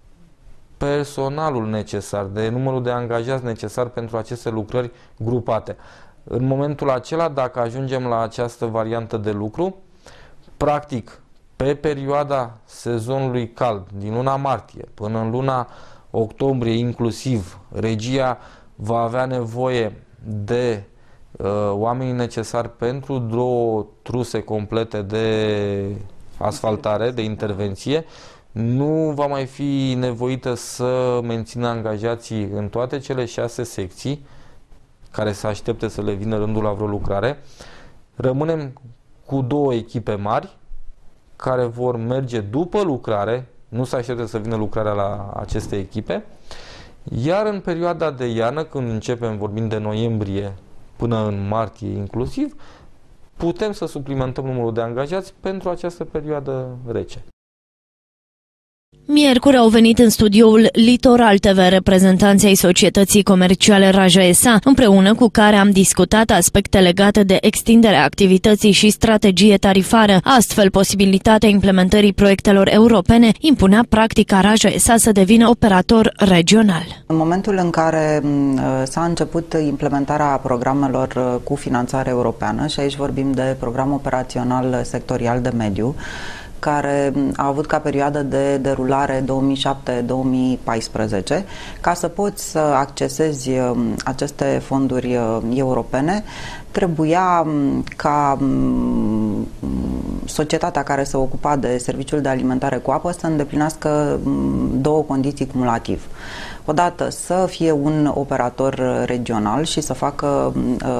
personalul necesar, de numărul de angajați necesar pentru aceste lucrări grupate. În momentul acela, dacă ajungem la această variantă de lucru, practic, pe perioada sezonului cald, din luna martie până în luna octombrie inclusiv, regia va avea nevoie de oamenii necesari pentru 2 truse complete de asfaltare, de intervenție. Nu va mai fi nevoită să mențină angajații în toate cele 6 secții care se aștepte să le vină rândul la vreo lucrare. Rămânem cu 2 echipe mari care vor merge după lucrare, nu se aștepte să vină lucrarea la aceste echipe, iar în perioada de iarnă, când începem vorbind de noiembrie până în martie inclusiv, putem să suplimentăm numărul de angajați pentru această perioadă rece. Miercuri au venit în studioul Litoral TV reprezentanții ai societății comerciale Raja SA, împreună cu care am discutat aspecte legate de extinderea activității și strategie tarifară. Astfel, posibilitatea implementării proiectelor europene impunea practica Raja SA să devină operator regional. În momentul în care s-a început implementarea programelor cu finanțare europeană, și aici vorbim de program operațional sectorial de mediu, care a avut ca perioadă de derulare 2007-2014, ca să poți să accesezi aceste fonduri europene, trebuia ca societatea care se ocupa de serviciul de alimentare cu apă să îndeplinească 2 condiții cumulativ. Odată să fie un operator regional și să facă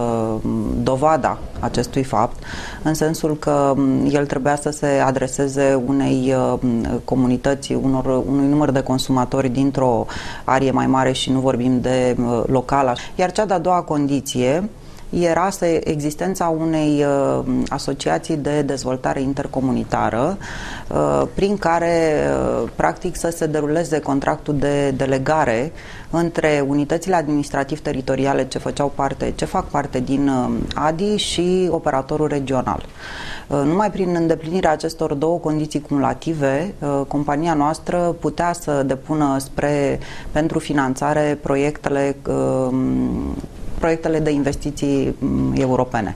dovada acestui fapt, în sensul că el trebuia să se adreseze unei comunități, unui număr de consumatori dintr-o arie mai mare și nu vorbim de locală. Iar cea de-a doua condiție era existența unei asociații de dezvoltare intercomunitară prin care practic să se deruleze contractul de delegare între unitățile administrativ-teritoriale ce fac parte din ADI și operatorul regional. Numai prin îndeplinirea acestor 2 condiții cumulative, compania noastră putea să depună pentru finanțare proiectele proiectele de investiții europene.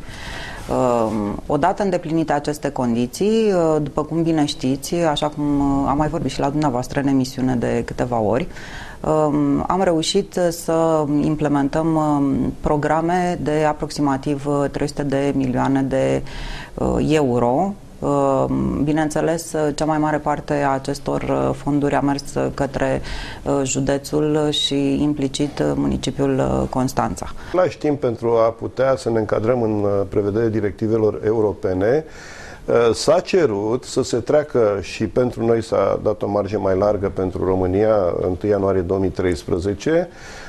Odată îndeplinite aceste condiții, după cum bine știți, așa cum am mai vorbit și la dumneavoastră în emisiune de câteva ori, am reușit să implementăm programe de aproximativ 300 de milioane de euro. Bineînțeles, cea mai mare parte a acestor fonduri a mers către județul și implicit municipiul Constanța. La timp, pentru a putea să ne încadrăm în prevederea directivelor europene, s-a cerut să se treacă, și pentru noi s-a dat o marge mai largă pentru România, 1 ianuarie 2013,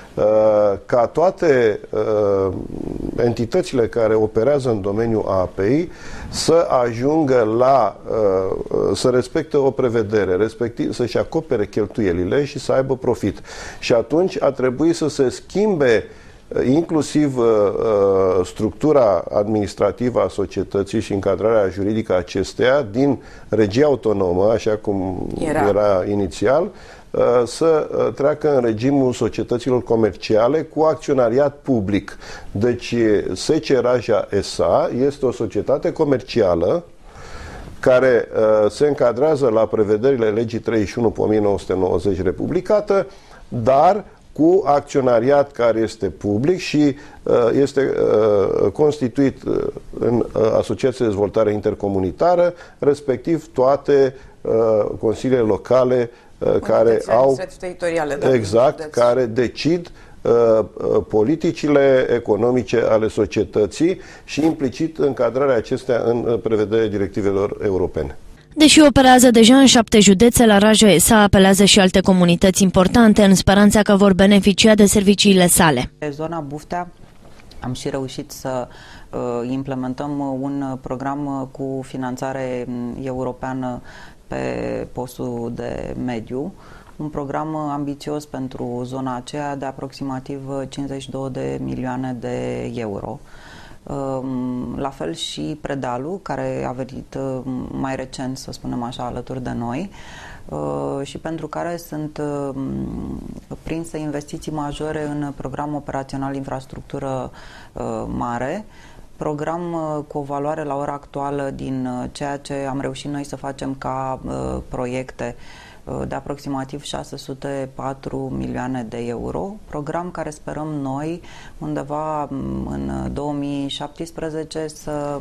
ca toate entitățile care operează în domeniul apei să ajungă la să respecte o prevedere, respectiv să-și acopere cheltuielile și să aibă profit. Și atunci a trebuit să se schimbe inclusiv structura administrativă a societății și încadrarea juridică a acesteia din regie autonomă, așa cum era inițial, să treacă în regimul societăților comerciale cu acționariat public. Deci SC Raja S.A. este o societate comercială care se încadrează la prevederile legii 31/1990 republicată, dar cu acționariat care este public și este constituit în Asociația de Dezvoltare Intercomunitară, respectiv toate consiliile locale care au care decid politicile economice ale societății și implicit încadrarea acestea în prevederea directivelor europene. Deși operează deja în 7 județe, la Raja S.A. apelează și alte comunități importante în speranța că vor beneficia de serviciile sale. În zona Buftea am și reușit să implementăm un program cu finanțare europeană pe postul de mediu, un program ambițios pentru zona aceea de aproximativ 52 de milioane de euro. La fel și Predalul, care a venit mai recent, să spunem așa, alături de noi și pentru care sunt prinse investiții majore în programul operațional infrastructură mare, program cu o valoare la ora actuală din ceea ce am reușit noi să facem ca proiecte de aproximativ 604 milioane de euro, program care sperăm noi undeva în 2017 să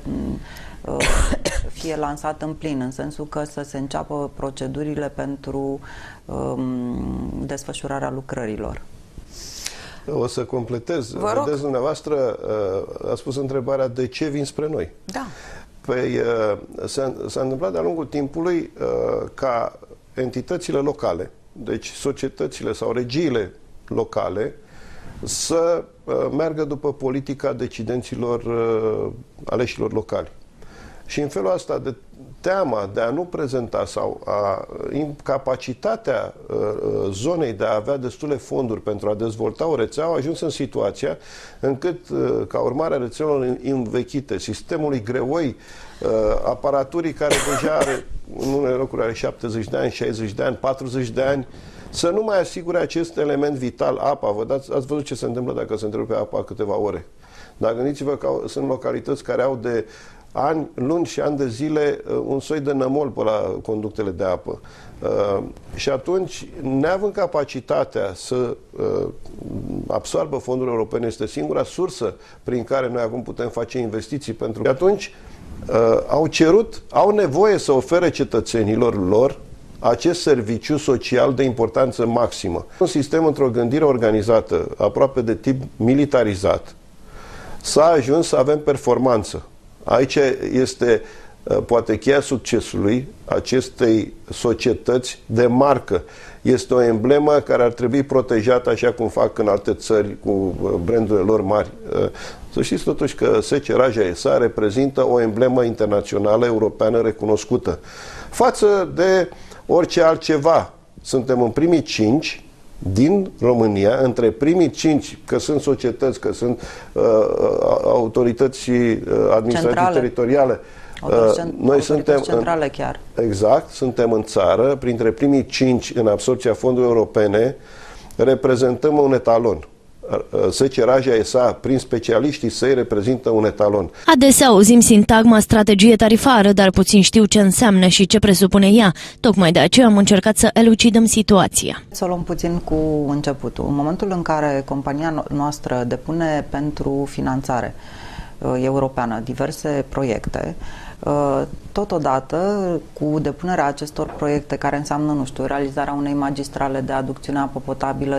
fie lansat în plin, în sensul că să se înceapă procedurile pentru desfășurarea lucrărilă. O să completez. Vedeți, dumneavoastră a spus întrebarea de ce vin spre noi. Da. Păi s-a întâmplat de-a lungul timpului ca entitățile locale, deci societățile sau regiile locale, să meargă după politica decidenților aleșilor locali. Și în felul ăsta, de teama de a nu prezenta sau incapacitatea zonei de a avea destule fonduri pentru a dezvolta o rețea, au ajuns în situația încât, ca urmare a rețelelor învechite, sistemului greoi, aparaturii care deja are, în unele locuri are 70 de ani, 60 de ani, 40 de ani, să nu mai asigure acest element vital, apa. Ați văzut ce se întâmplă dacă se întrerupe apa câteva ore. Dar gândiți-vă că sunt localități care au de ani lungi și ani de zile un soi de nămol pe la conductele de apă. Și atunci, neavând capacitatea să absoarbă fonduri europene, este singura sursă prin care noi acum putem face investiții, pentru că atunci au nevoie să ofere cetățenilor lor acest serviciu social de importanță maximă. Un sistem într-o gândire organizată, aproape de tip militarizat, s-a ajuns să avem performanță. Aici este poate cheia succesului acestei societăți de marcă. Este o emblemă care ar trebui protejată așa cum fac în alte țări cu brandurile lor mari. Să știți totuși că SC Raja S.A. reprezintă o emblemă internațională, europeană recunoscută. Față de orice altceva, suntem în primii 5 din România, între primii 5, că sunt societăți, că sunt autorități administrative teritoriale. Noi suntem centrale chiar. Exact, suntem în țară, printre primii 5 în absorbția fondurilor europene, reprezentăm un etalon. SC Raja SA, prin specialiștii săi, reprezintă un etalon. Adesea auzim sintagma strategie tarifară, dar puțin știu ce înseamnă și ce presupune ea. Tocmai de aceea am încercat să elucidăm situația. Să luăm puțin cu începutul. În momentul în care compania noastră depune pentru finanțare europeană diverse proiecte, totodată cu depunerea acestor proiecte, care înseamnă, nu știu, realizarea unei magistrale de aducțiune apă potabilă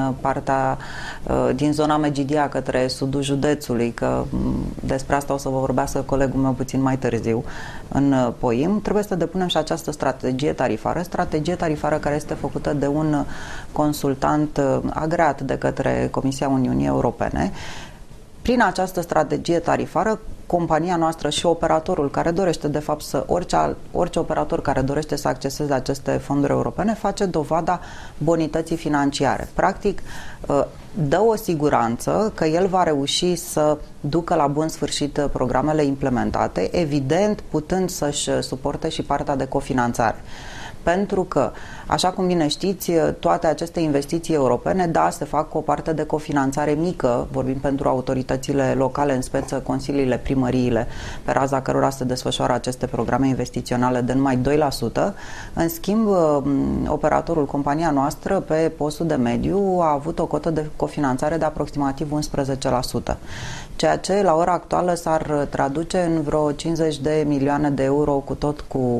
din zona Megidia către sudul județului, că despre asta o să vă vorbească colegul meu puțin mai târziu în Poim, trebuie să depunem și această strategie tarifară care este făcută de un consultant agreat de către Comisia Uniunii Europene. Prin această strategie tarifară, compania noastră și operatorul care dorește, de fapt, orice operator care dorește să acceseze aceste fonduri europene, face dovada bonității financiare. Practic, dă o siguranță că el va reuși să ducă la bun sfârșit programele implementate, evident putând să-și suporte și partea de cofinanțare. Pentru că, așa cum bine știți, toate aceste investiții europene, da, se fac cu o parte de cofinanțare mică, vorbim pentru autoritățile locale, în speță consiliile, primăriile, pe raza cărora se desfășoară aceste programe investiționale, de numai 2%. În schimb, operatorul, compania noastră, pe postul de mediu, a avut o cotă de cofinanțare de aproximativ 11%, ceea ce la ora actuală s-ar traduce în vreo 50 de milioane de euro, cu tot cu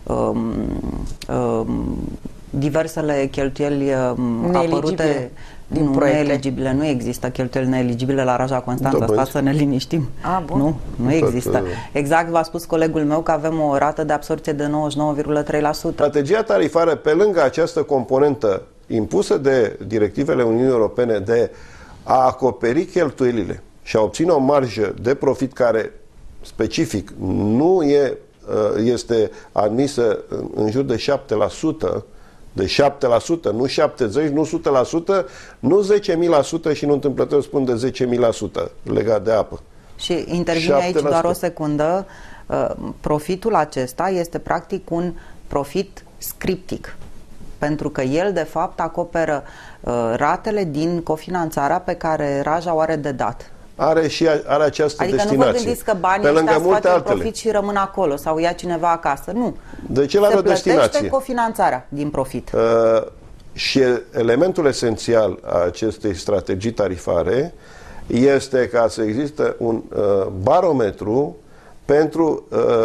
diversele cheltuieli apărute din proiecte. neeligibile. Nu există cheltuieli neeligibile la Raja Constanța, stați să ne liniștim. Bun. Nu există. Exact v-a spus colegul meu că avem o rată de absorpție de 99,3%. Strategia tarifară, pe lângă această componentă impusă de directivele Uniunii Europene de a acoperi cheltuielile și a obține o marjă de profit care specific nu este admisă în jur de 7%, de 7%, nu 70%, nu 100%, nu 10.000% și nu întâmplător spun de 10.000% legat de apă. Și intervine aici doar o secundă. Profitul acesta este practic un profit scriptic, pentru că el de fapt acoperă ratele din cofinanțarea pe care Raja o are de dat. Are această destinație. Adică nu vă gândiți că banii ăștia face un profit și rămân acolo sau ia cineva acasă. Nu. Deci el are o destinație. Se plătește cofinanțarea din profit. Și elementul esențial a acestei strategii tarifare este ca să existe un barometru pentru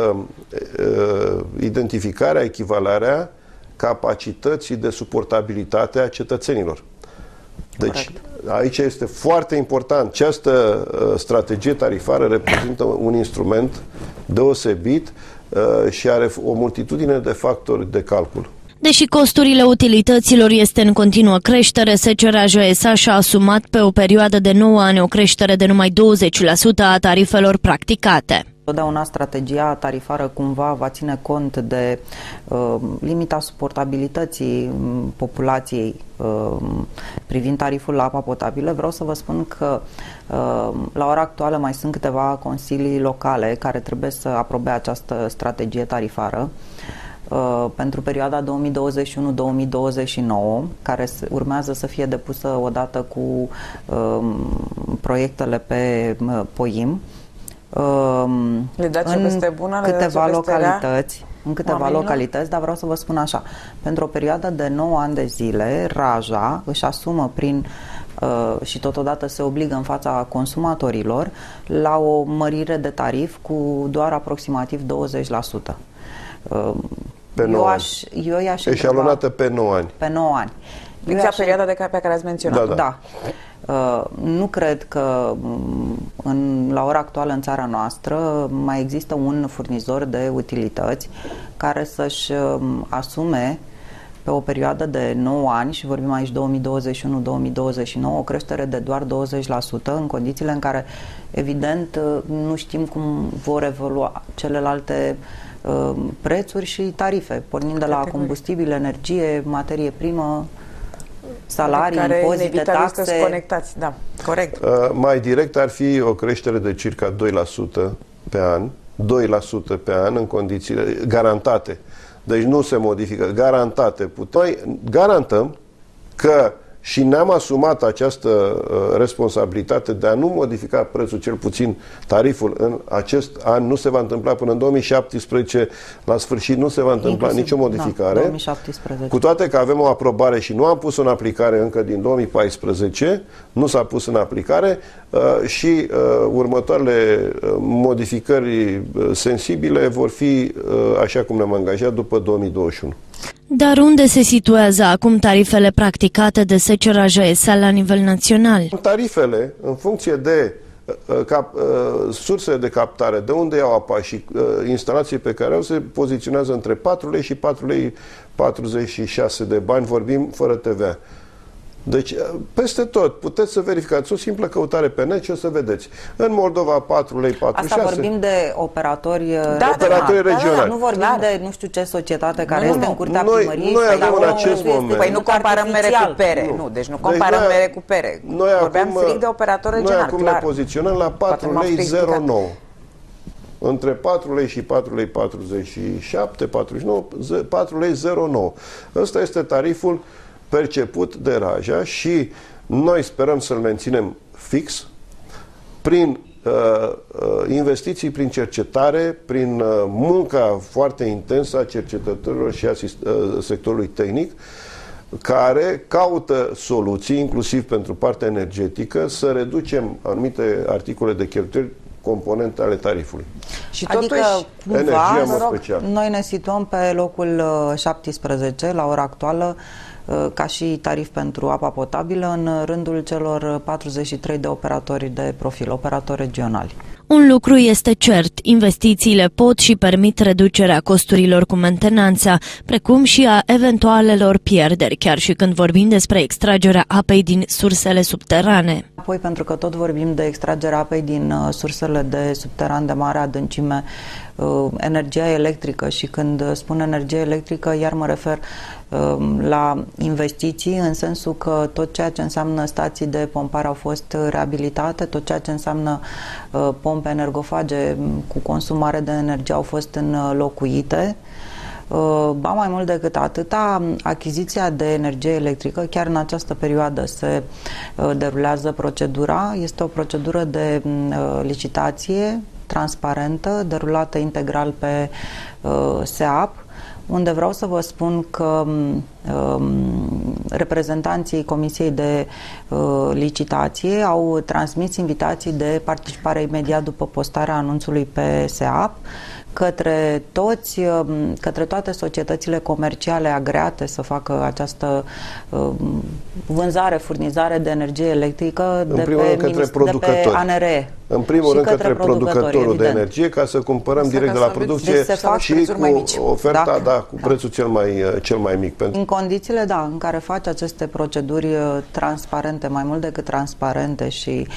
identificarea, echivalarea capacității de suportabilitate a cetățenilor. Deci, corect. Aici este foarte important. Această strategie tarifară reprezintă un instrument deosebit și are o multitudine de factori de calcul. Deși costurile utilităților este în continuă creștere, SC Raja SA și-a asumat pe o perioadă de 9 ani o creștere de numai 20% a tarifelor practicate. Totdeauna strategia tarifară cumva va ține cont de limita suportabilității populației privind tariful la apa potabilă. Vreau să vă spun că la ora actuală mai sunt câteva consilii locale care trebuie să aprobe această strategie tarifară pentru perioada 2021-2029, care urmează să fie depusă odată cu proiectele pe Poim. Le dați o veste bună, în câteva localități, dar vreau să vă spun așa, pentru o perioadă de 9 ani de zile, Raja își asumă și totodată se obligă în fața consumatorilor la o mărire de tarif cu doar aproximativ 20%. Pe 9 ani. Eșalonată pe 9 ani. Pe 9 ani. Exact perioada pe care ați menționat. Da. Nu cred că la ora actuală în țara noastră mai există un furnizor de utilități care să-și asume pe o perioadă de 9 ani, și vorbim aici 2021-2029, o creștere de doar 20%, în condițiile în care, evident, nu știm cum vor evolua celelalte prețuri și tarife, pornind de la combustibil, energie, materie primă, salarii, impozite, taxe. Conectați. Da, corect. Mai direct ar fi o creștere de circa 2% pe an, 2% pe an în condițiile garantate. Deci nu se modifică, garantate. Noi garantăm că și ne-am asumat această responsabilitate de a nu modifica prețul, cel puțin tariful în acest an. Nu se va întâmpla până în 2017, la sfârșit nu se va întâmpla inclusiv nicio modificare. 2017. Cu toate că avem o aprobare și nu am pus în aplicare încă din 2014, nu s-a pus în aplicare și următoarele modificări sensibile vor fi, așa cum ne-am angajat, după 2021. Dar unde se situează acum tarifele practicate de Secera JSL la nivel național? Tarifele, în funcție de sursele de captare, de unde iau apa și instalații pe care au, se poziționează între 4 lei și 4 lei 46 de bani, vorbim fără TVA. Deci, peste tot, puteți să verificați o simplă căutare pe net și o să vedeți. În Moldova, 4 lei 46. Asta vorbim de operatori, regionali. Nu vorbim de nu știu ce societate care este în curtea primăriei. Noi avem în acest moment. Păi nu comparăm mere cu pere. Nu, deci nu comparăm mere cu pere. Vorbeam strict de operator regional. Noi acum ne poziționăm la 4 lei 09. Între 4 lei și 4 lei 47, 49, 4 lei 09. Ăsta este tariful perceput de Raja și noi sperăm să-l menținem fix prin investiții, prin cercetare, prin munca foarte intensă a cercetătorilor și a sectorului tehnic, care caută soluții, inclusiv pentru partea energetică, să reducem anumite articole de cheltuieli, componente ale tarifului. Și adică, cumva, noi ne situăm pe locul 17 la ora actuală ca și tarif pentru apa potabilă în rândul celor 43 de operatori de profil, operatori regionali. Un lucru este cert, investițiile pot și permit reducerea costurilor cu mentenanța, precum și a eventualelor pierderi, chiar și când vorbim despre extragerea apei din sursele subterane. Apoi, pentru că tot vorbim de extragerea apei din sursele de subteran de mare adâncime, energia electrică, și când spun energie electrică, iar mă refer la investiții, în sensul că tot ceea ce înseamnă stații de pompare au fost reabilitate, tot ceea ce înseamnă pompe energofage cu consum mare de energie au fost înlocuite. Ba mai mult decât atâta, achiziția de energie electrică, chiar în această perioadă se derulează procedura, este o procedură de licitație transparentă, derulată integral pe SEAP, unde vreau să vă spun că reprezentanții Comisiei de Licitație au transmis invitații de participare imediat după postarea anunțului pe SEAP către toate societățile comerciale agreate să facă această vânzare, furnizare de energie electrică de pe ANRE. În primul rând către producătorul de energie, ca să cumpărăm direct de la producție și cu oferta, cu prețul cel mai mic. În condițiile, în care faci aceste proceduri transparente, mai mult decât transparente, și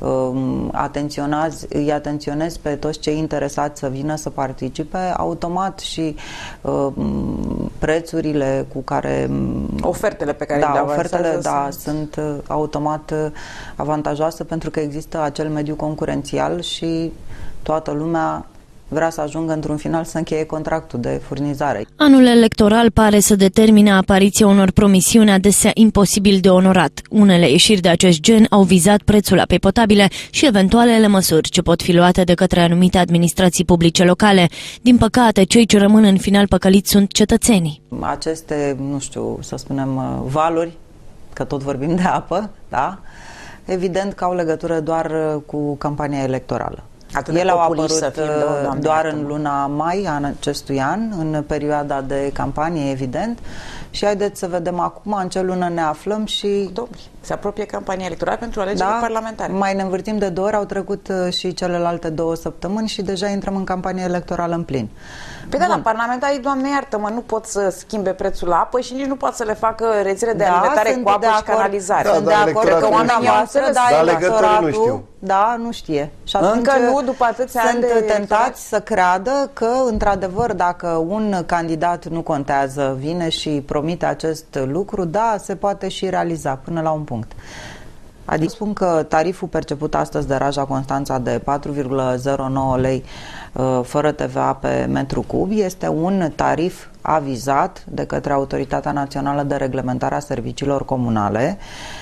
îi atenționezi pe toți cei interesați să vină să participe, automat și prețurile cu care... Ofertele pe care le ofertele, sunt automat avantajoase, pentru că există acel mediu concurențial și toată lumea vrea să ajungă într-un final să încheie contractul de furnizare. Anul electoral pare să determine apariția unor promisiuni adesea imposibil de onorat. Unele ieșiri de acest gen au vizat prețul apei potabile și eventualele măsuri ce pot fi luate de către anumite administrații publice locale. Din păcate, cei ce rămân în final păcăliți sunt cetățenii. Aceste, să spunem, valuri, că tot vorbim de apă, evident că au legătură doar cu campania electorală. Ele au apărut doar în luna mai a acestui an, în perioada de campanie, evident, și haideți să vedem acum în ce lună ne aflăm și... Se apropie campania electorală pentru alegerile parlamentare. Mai ne învârtim de 2 ori, au trecut și celelalte 2 săptămâni și deja intrăm în campanie electorală în plin. Păi la parlamentarii, Doamne iartă-mă, nu pot să schimbe prețul la apă și nici nu pot să le facă rețele de alimentare cu apă și canalizare. Sunt de acord că oamenii electoratul nu știu. Nu știe. Și încă nu, după atâția ani sunt tentați să creadă că, într-adevăr, dacă un candidat nu contează, vine și promite acest lucru, se poate și realiza până la un punct. Adică spun că tariful perceput astăzi de Raja Constanța de 4,09 lei fără TVA pe metru cub este un tarif avizat de către Autoritatea Națională de Reglementare a Serviciilor Comunale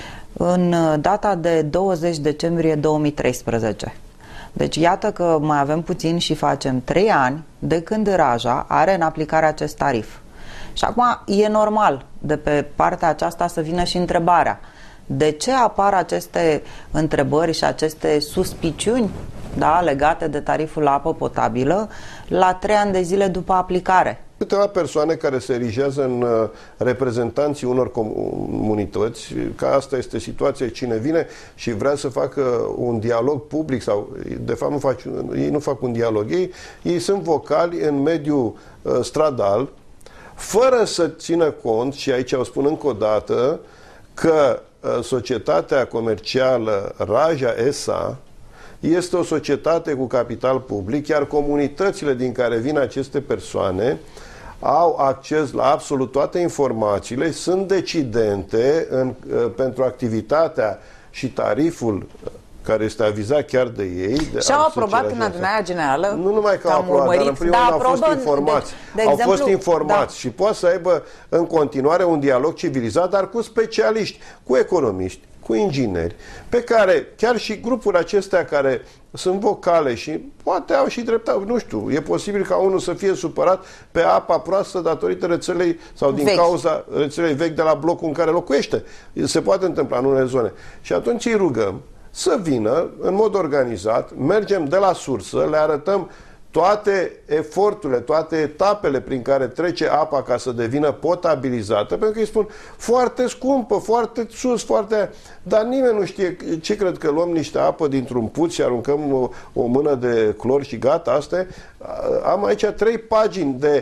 în data de 20 decembrie 2013. Deci iată că mai avem puțin și facem 3 ani de când Raja are în aplicare acest tarif. Și acum e normal de pe partea aceasta să vină și întrebarea: de ce apar aceste întrebări și aceste suspiciuni, da, legate de tariful la apă potabilă la 3 ani de zile după aplicare? Câteva persoane care se erigează în reprezentanții unor comunități, că asta este situația, cine vine și vrea să facă un dialog public sau, de fapt, ei nu fac un dialog, ei sunt vocali în mediul stradal, fără să țină cont, și aici o spun încă o dată, că societatea comercială Raja S.A. este o societate cu capital public, iar comunitățile din care vin aceste persoane au acces la absolut toate informațiile, sunt decidente pentru activitatea și tariful care este avizat chiar de ei. Și au aprobat în adunarea generală. Nu numai că au aprobat, dar în primul rând au fost informați. Au fost informați și poate să aibă în continuare un dialog civilizat, dar cu specialiști, cu economiști, cu ingineri, pe care chiar și grupurile acestea care sunt vocale și poate au și dreptate, nu știu, e posibil ca unul să fie supărat pe apa proastă datorită rețelei sau din cauza rețelei vechi de la blocul în care locuiește. Se poate întâmpla în unele zone. Și atunci îi rugăm să vină în mod organizat, mergem de la sursă, le arătăm toate eforturile, toate etapele prin care trece apa ca să devină potabilizată, pentru că îi spun foarte scumpă, foarte sus, foarte... Dar nimeni nu știe ce cred, că luăm niște apă dintr-un puț și aruncăm o mână de clor și gata, asta. Am aici 3 pagini de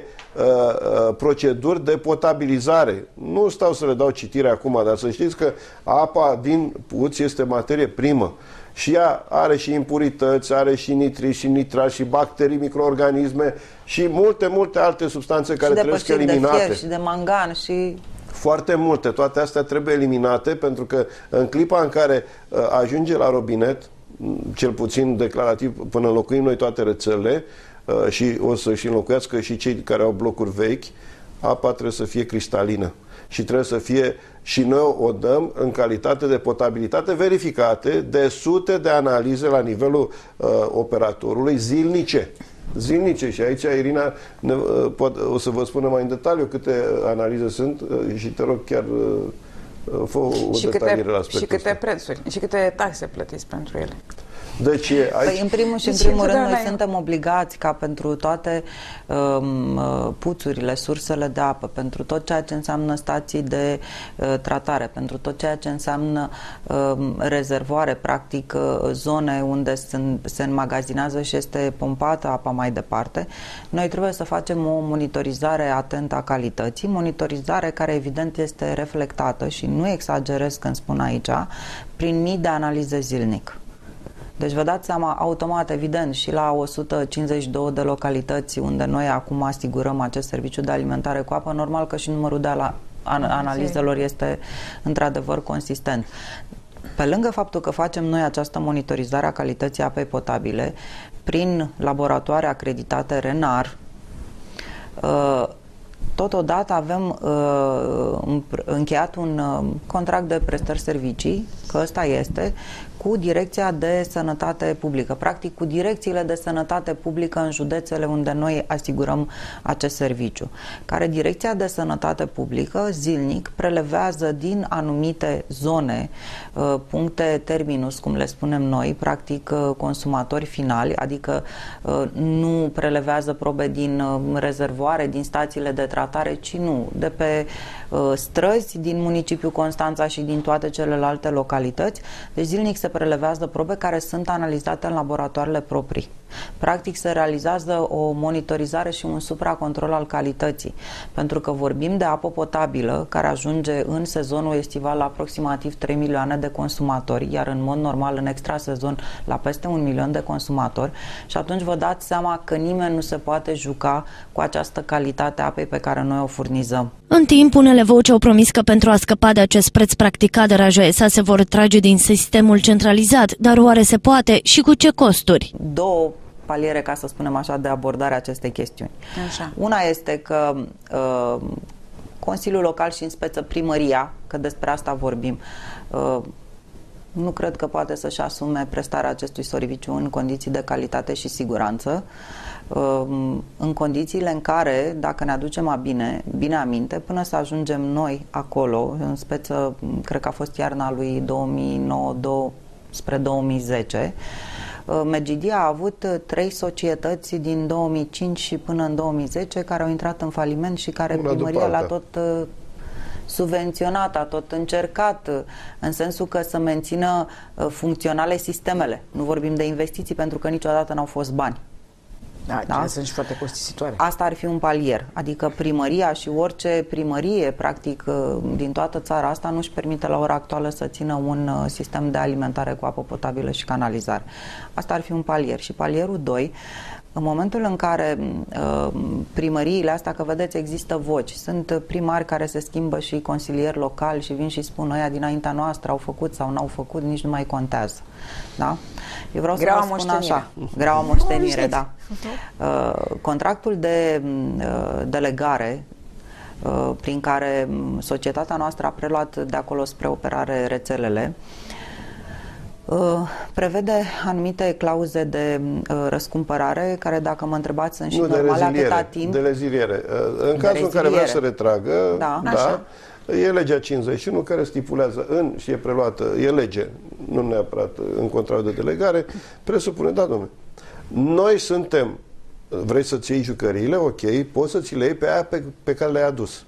proceduri de potabilizare. Nu stau să le dau citire acum, dar să știți că apa din puț este materie primă. Și ea are și impurități, are și nitriți, și nitrați, și bacterii, microorganisme și multe, multe alte substanțe care trebuie eliminate. De fier și de mangan și... Foarte multe. Toate astea trebuie eliminate pentru că în clipa în care ajunge la robinet, cel puțin declarativ, până înlocuim noi toate rețelele și o să și înlocuiască și cei care au blocuri vechi, apa trebuie să fie cristalină. Și trebuie să fie, și noi o dăm în calitate de potabilitate verificate de sute de analize la nivelul operatorului zilnice. Zilnice. Și aici Irina o să vă spună mai în detaliu câte analize sunt și te rog chiar fă o detaliere la aspectul și câte prețuri și câte taxe plătiți pentru ele. Deci, aici... în primul și în primul rând noi suntem obligați ca pentru toate puțurile, sursele de apă, pentru tot ceea ce înseamnă stații de tratare, pentru tot ceea ce înseamnă rezervoare, practic zone unde se înmagazinează și este pompată apa mai departe, noi trebuie să facem o monitorizare atentă a calității, monitorizare care evident este reflectată, și nu exagerez când spun aici, prin mii de analize zilnic. Deci vă dați seama, automat, evident, și la 152 de localități unde noi acum asigurăm acest serviciu de alimentare cu apă, normal că și numărul de analizelor este într-adevăr consistent. Pe lângă faptul că facem noi această monitorizare a calității apei potabile prin laboratoare acreditate RENAR, totodată avem încheiat un contract de prestări servicii, că ăsta este, cu Direcția de Sănătate Publică, practic cu direcțiile de sănătate publică în județele unde noi asigurăm acest serviciu, care Direcția de Sănătate Publică zilnic prelevează din anumite zone, puncte terminus, cum le spunem noi, practic consumatori finali, adică nu prelevează probe din rezervoare, din stațiile de tratare, ci nu, de pe străzi din municipiul Constanța și din toate celelalte localități. Deci zilnic se prelevează probe care sunt analizate în laboratoarele proprii. Practic se realizează o monitorizare și un supracontrol al calității, pentru că vorbim de apă potabilă care ajunge în sezonul estival la aproximativ 3 milioane de consumatori, iar în mod normal în extrasezon la peste 1 milion de consumatori, și atunci vă dați seama că nimeni nu se poate juca cu această calitate a apei pe care noi o furnizăm. În timp, unele Unele voci au promis că pentru a scăpa de acest preț practicat de Raja SA se vor trage din sistemul centralizat, dar oare se poate și cu ce costuri? Două paliere, ca să spunem așa, de abordare a acestei chestiuni. Așa. Una este că Consiliul Local și în speță primăria, că despre asta vorbim, nu cred că poate să-și asume prestarea acestui serviciu în condiții de calitate și siguranță, în condițiile în care, dacă ne aducem bine aminte, până să ajungem noi acolo, în speță, cred că a fost iarna lui 2009 spre 2010, Medgidia a avut 3 societăți din 2005 și până în 2010 care au intrat în faliment și care primăria l-a tot subvenționat, a tot încercat, în sensul că să mențină funcționale sistemele. Nu vorbim de investiții pentru că niciodată n-au fost bani. Da? Sunt și foarte costisitoare. Asta ar fi un palier, adică primăria și orice primărie, practic, din toată țara asta nu își permite la ora actuală să țină un sistem de alimentare cu apă potabilă și canalizare. Asta ar fi un palier. Și palierul 2, în momentul în care primăriile astea, că vedeți, există voci, sunt primari care se schimbă și consilieri locali și vin și spun ăia dinaintea noastră au făcut sau n-au făcut, nici nu mai contează. Da? Eu vreau să vă spun așa, greaua moștenire, da. Contractul de delegare prin care societatea noastră a preluat de acolo spre operare rețelele prevede anumite clauze de răscumpărare care, dacă mă întrebați, sunt și normale atâta timp. De reziliere. În cazul în care vrea să retragă, da, e legea 51 care stipulează și e preluată, e lege, nu neapărat în contract de delegare, presupune, da, domnule, noi suntem, vrei să-ți iei jucăriile, ok, poți să ți le iei pe aia pe care le-ai adus.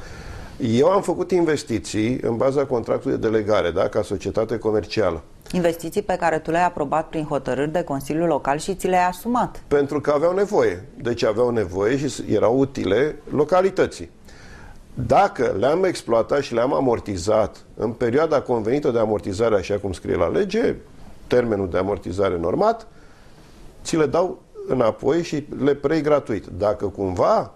Eu am făcut investiții în baza contractului de delegare, da, ca societate comercială. Investiții pe care tu le-ai aprobat prin hotărâri de Consiliul Local și ți le-ai asumat. Pentru că aveau nevoie. Deci aveau nevoie și erau utile localității. Dacă le-am exploatat și le-am amortizat în perioada convenită de amortizare, așa cum scrie la lege, termenul de amortizare normat, ți le dau înapoi și le preiei gratuit. Dacă cumva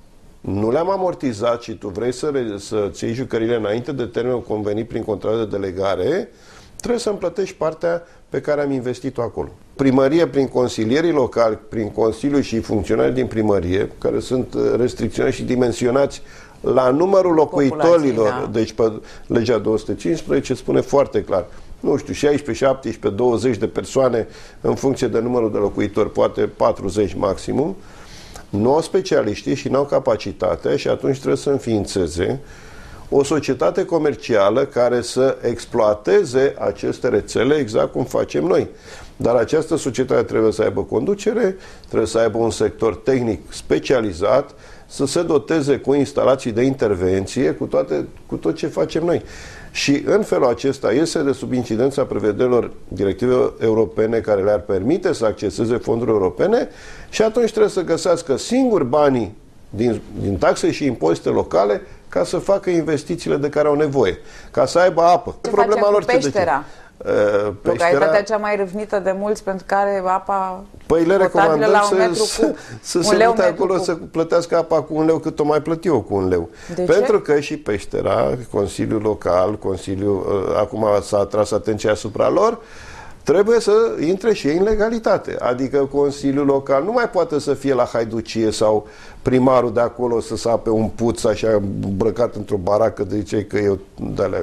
nu le-am amortizat și tu vrei să-ți iei jucările înainte de termenul convenit prin contract de delegare, trebuie să-mi plătești partea pe care am investit-o acolo. Primărie, prin consilierii locali, prin Consiliu și funcționari din primărie, care sunt restricționați și dimensionați la numărul locuitorilor, da. Deci pe legea 215 spune foarte clar, nu știu, 16, 17, 20 de persoane în funcție de numărul de locuitori, poate 40 maximum, nu au specialiștii și nu au capacitatea și atunci trebuie să înființeze o societate comercială care să exploateze aceste rețele exact cum facem noi. Dar această societate trebuie să aibă conducere, trebuie să aibă un sector tehnic specializat, să se doteze cu instalații de intervenție, cu tot ce facem noi. Și în felul acesta iese de sub incidența prevederilor directive europene care le-ar permite să acceseze fonduri europene și atunci trebuie să găsească singuri banii din taxe și impozite locale ca să facă investițiile de care au nevoie, ca să aibă apă. Ce problema lor peștera? Localitatea cea mai râvnită de mulți pentru care apa potabilă la un metru cub. Să se mute acolo să plătească apa cu 1 leu cât o mai plăti eu cu 1 leu. Pentru că și peștera, Consiliul Local, acum s-a atras atenția asupra lor, trebuie să intre și ei în legalitate. Adică Consiliul Local nu mai poate să fie la haiducie sau primarul de acolo să sape un puț așa îmbrăcat într-o baracă, de zice că e de-alea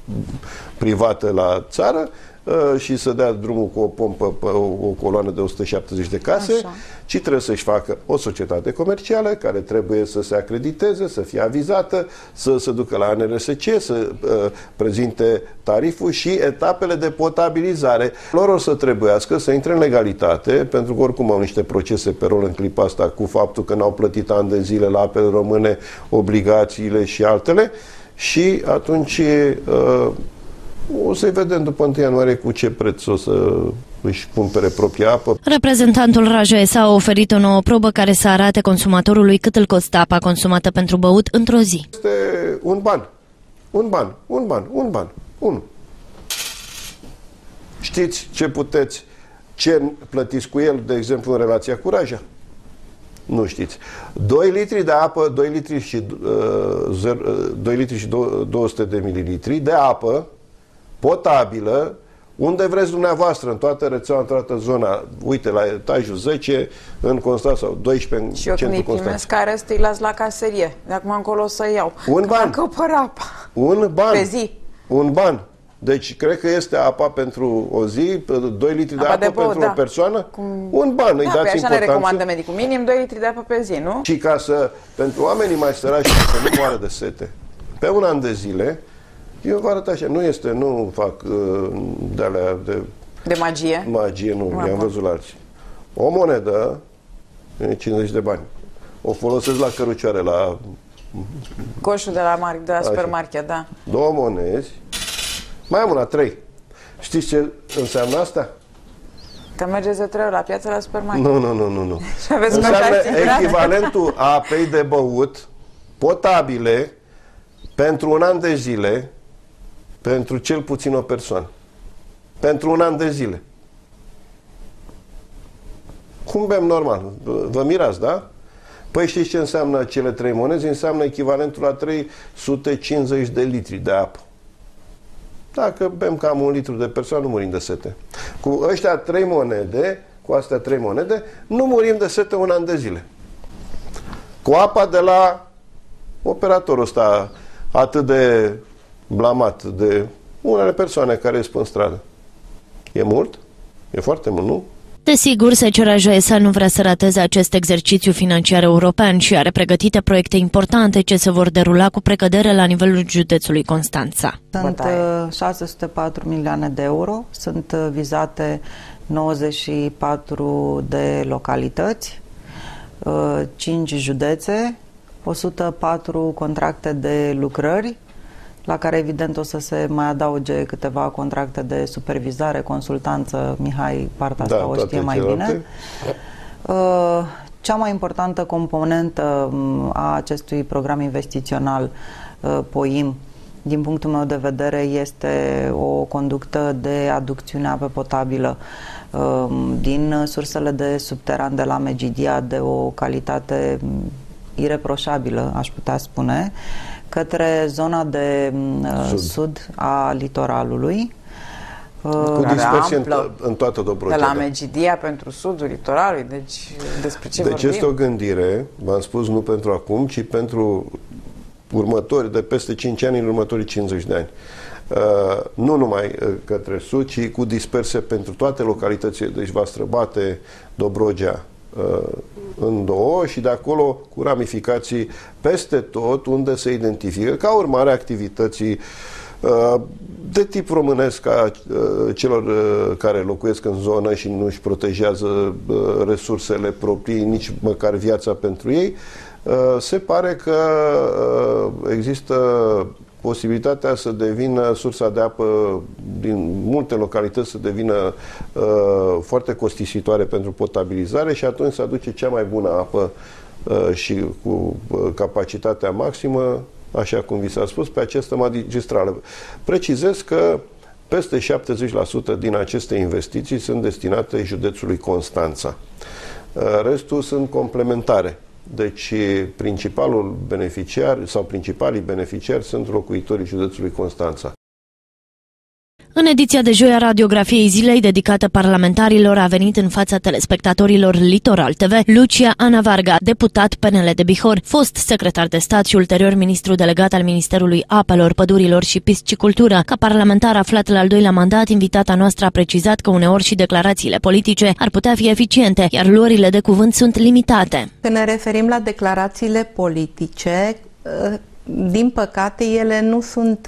privată la țară și să dea drumul cu o pompă pe o coloană de 170 de case, așa. Ci trebuie să-și facă o societate comercială care trebuie să se acrediteze, să fie avizată, să se ducă la ANRSC, să prezinte tariful și etapele de potabilizare. Lor o să trebuiască să intre în legalitate, pentru că oricum au niște procese pe rol în clipa asta cu faptul că n-au plătit ani de zile la apele române, obligațiile și altele, și atunci o să-i vedem după 1 ianuarie cu ce preț o să își cumpere propria apă. Reprezentantul Raja SA a oferit o nouă probă care să arate consumatorului cât îl costă apa consumată pentru băut într-o zi. Este un ban. Știți ce plătiți cu el, de exemplu, în relația cu Raja? Nu știți. 2 litri de apă, 2 litri și 200 de mililitri de apă potabilă, unde vreți dumneavoastră, în toată rețeaua, în toată zona, uite, la etajul 10, în Constanța, sau 12 în și eu centrul când îi primesc care îi las la caserie. De acum încolo o să iau. Un ban. Un ban. Pe zi. Un ban. Deci, cred că este apa pentru o zi, 2 litri de apă pentru o persoană, un ban. Îi dați așa importanță. ne recomandă medicul. Minim 2 litri de apă pe zi, nu? Și ca să, pentru oamenii mai săraci să nu moară de sete, pe un an de zile, eu vă arăt așa, nu fac de-alea de magie? Magie, nu, i-am văzut la alții. O monedă, 50 de bani. O folosesc la cărucioare, la coșul de la supermarket, da. 2 monezi, mai am una, 3. Știți ce înseamnă asta? Că mergeți de 3 ori la piață, la supermarket. Nu. Și aveți înseamnă echivalentul apei de băut potabile pentru un an de zile, pentru cel puțin o persoană. Pentru un an de zile. Cum bem normal? Vă mirați, da? Păi știți ce înseamnă cele 3 monezi? Înseamnă echivalentul la 350 de litri de apă. Dacă bem cam 1 litru de persoană, nu murim de sete. Cu astea 3 monede, nu murim de sete un an de zile. Cu apa de la operatorul ăsta atât de blamat de unele persoane care ies în stradă. E mult? E foarte mult, nu? Desigur, Secera JSA nu vrea să rateze acest exercițiu financiar european și are pregătite proiecte importante ce se vor derula cu precădere la nivelul județului Constanța. Sunt 604 milioane de euro, sunt vizate 94 de localități, 5 județe, 104 contracte de lucrări, la care evident o să se mai adauge câteva contracte de supervizare, consultanță. Mihai partea asta o știe mai bine. Cea mai importantă componentă a acestui program investițional POIM, din punctul meu de vedere, este o conductă de aducțiune apă potabilă din sursele de subteran de la Megidia, de o calitate ireproșabilă, aș putea spune, către zona de sud a litoralului. Cu dispersie în toată Dobrogea. De la Megidia pentru sudul litoralului, deci despre ce vorbim? Este o gândire, v-am spus, nu pentru acum, ci pentru următori, de peste 5 ani, în următorii 50 de ani. Nu numai către sud, ci cu dispersie pentru toate localitățile. Deci va străbate Dobrogea în 2 și de acolo cu ramificații peste tot unde se identifică ca urmare a activității de tip românesc ca celor care locuiesc în zonă și nu își protejează resursele proprii, nici măcar viața pentru ei. Se pare că există posibilitatea să devină sursa de apă din multe localități, să devină foarte costisitoare pentru potabilizare și atunci se aduce cea mai bună apă și cu capacitatea maximă, așa cum vi s-a spus, pe această magistrală. Precizez că peste 70% din aceste investiții sunt destinate județului Constanța. Restul sunt complementare. Deci principalul beneficiar sau principalii beneficiari sunt locuitorii județului Constanța. În ediția de joi a radiografiei zilei dedicată parlamentarilor a venit în fața telespectatorilor Litoral TV Lucia Ana Varga, deputat PNL de Bihor, fost secretar de stat și ulterior ministru delegat al Ministerului Apelor, Pădurilor și Piscicultură. Ca parlamentar aflat la al 2-lea mandat, invitata noastră a precizat că uneori și declarațiile politice ar putea fi eficiente, iar luările de cuvânt sunt limitate. Când ne referim la declarațiile politice, din păcate ele nu sunt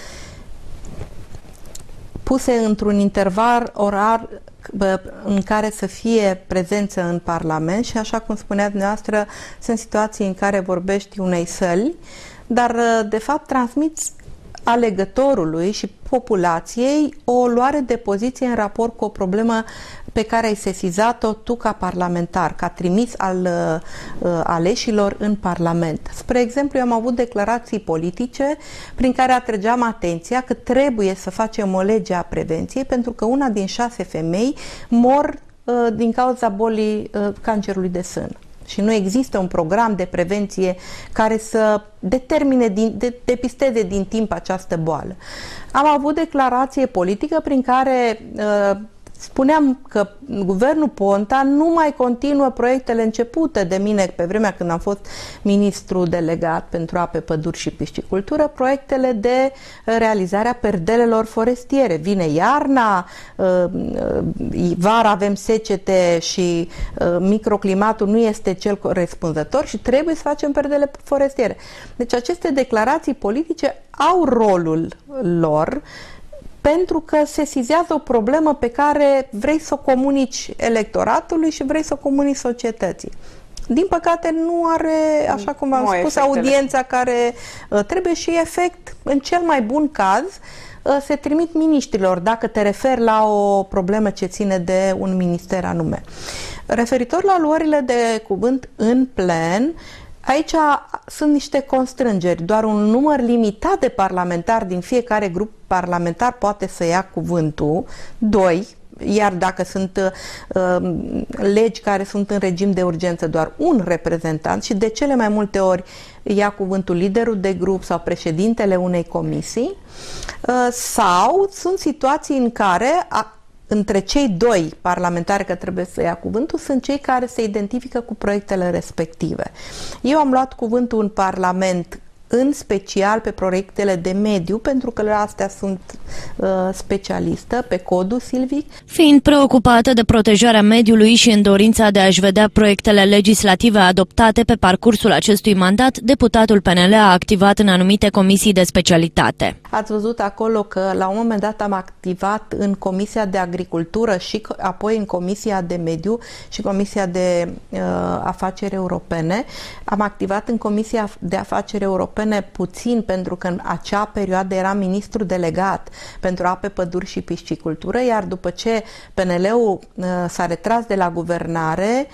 puse într-un interval orar în care să fie prezență în Parlament și, așa cum spuneați dumneavoastră, sunt situații în care vorbești unei săli, dar de fapt transmiți alegătorului și populației o luare de poziție în raport cu o problemă pe care ai sesizat-o tu ca parlamentar, ca trimis al aleșilor în Parlament. Spre exemplu, eu am avut declarații politice prin care atrăgeam atenția că trebuie să facem o lege a prevenției pentru că 1 din 6 femei mor din cauza bolii cancerului de sân. și nu există un program de prevenție care să determine, depisteze din timp această boală. Am avut declarație politică prin care spuneam că guvernul Ponta nu mai continuă proiectele începute de mine pe vremea când am fost ministru delegat pentru ape, păduri și piscicultură, proiectele de realizare a perdelelor forestiere. Vine iarna, vara avem secete și microclimatul nu este cel corespunzător și trebuie să facem perdele forestiere. Deci aceste declarații politice au rolul lor, pentru că sesizează o problemă pe care vrei să o comunici electoratului și vrei să o comunici societății. Din păcate nu are, așa cum am spus, audiența care trebuie și efect, în cel mai bun caz, se trimit miniștrilor dacă te referi la o problemă ce ține de un minister anume. Referitor la luările de cuvânt în plen, aici sunt niște constrângeri. Doar un număr limitat de parlamentari din fiecare grup parlamentar poate să ia cuvântul, 2, iar dacă sunt legi care sunt în regim de urgență, doar un reprezentant și de cele mai multe ori ia cuvântul liderul de grup sau președintele unei comisii, sau sunt situații în care între cei 2 parlamentari care trebuie să ia cuvântul sunt cei care se identifică cu proiectele respective. Eu am luat cuvântul în Parlament în special pe proiectele de mediu, pentru că la astea sunt specialistă, pe codul silvic. Fiind preocupată de protejarea mediului și în dorința de a-și vedea proiectele legislative adoptate pe parcursul acestui mandat, deputatul PNL a activat în anumite comisii de specialitate. Ați văzut acolo că la un moment dat am activat în Comisia de Agricultură și apoi în Comisia de Mediu și Comisia de Afaceri Europene. Am activat în Comisia de Afaceri Europene puțin, pentru că în acea perioadă era ministru delegat pentru ape, păduri și piscicultură, iar după ce PNL-ul s-a retras de la guvernare,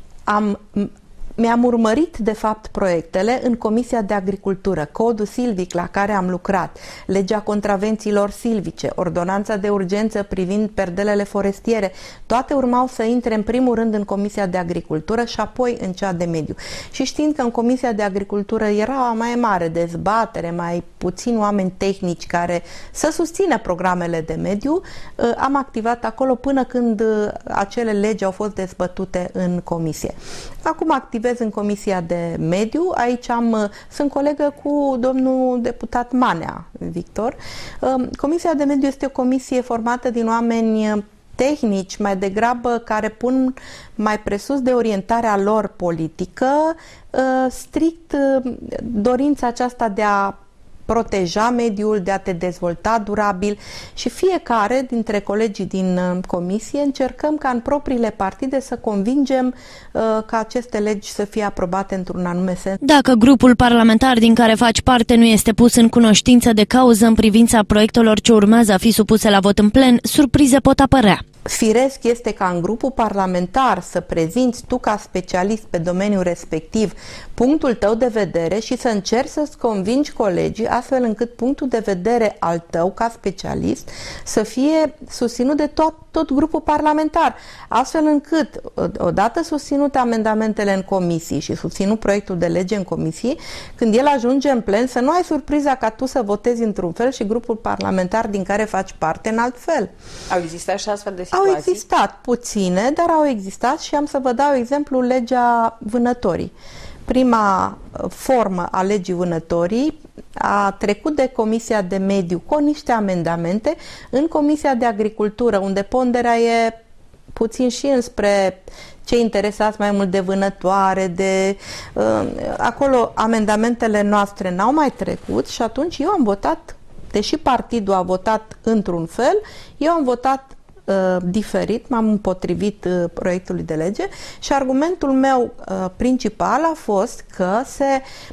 mi-am urmărit, de fapt, proiectele în Comisia de Agricultură, codul silvic la care am lucrat, legea contravențiilor silvice, ordonanța de urgență privind perdelele forestiere, toate urmau să intre în primul rând în Comisia de Agricultură și apoi în cea de mediu. Și știind că în Comisia de Agricultură era o mai mare dezbatere, mai puțini oameni tehnici care să susțină programele de mediu, am activat acolo până când acele legi au fost dezbătute în comisie. Acum activez în Comisia de Mediu, aici sunt colegă cu domnul deputat Manea, Victor. Comisia de Mediu este o comisie formată din oameni tehnici, mai degrabă care pun mai presus de orientarea lor politică, strict dorința aceasta de a proteja mediul, de a te dezvolta durabil, și fiecare dintre colegii din comisie încercăm ca în propriile partide să convingem ca aceste legi să fie aprobate într-un anume sens. Dacă grupul parlamentar din care faci parte nu este pus în cunoștință de cauză în privința proiectelor ce urmează a fi supuse la vot în plen, surprize pot apărea. Firesc este ca în grupul parlamentar să prezinți tu ca specialist pe domeniul respectiv punctul tău de vedere și să încerci să-ți convingi colegii astfel încât punctul de vedere al tău ca specialist să fie susținut de tot grupul parlamentar, astfel încât, odată susținute amendamentele în comisii și susținut proiectul de lege în comisii, când el ajunge în plen, să nu ai surpriza ca tu să votezi într-un fel și grupul parlamentar din care faci parte în alt fel. Au existat și astfel de situații? Au existat puține, dar au existat și am să vă dau exemplu legea vânătorii. Prima formă a legii vânătorii a trecut de Comisia de Mediu cu niște amendamente în Comisia de Agricultură, unde ponderea e puțin și înspre cei interesați mai mult de vânătoare, acolo amendamentele noastre n-au mai trecut și atunci eu am votat, deși partidul a votat într-un fel, eu am votat diferit, m-am împotrivit proiectului de lege și argumentul meu principal a fost că se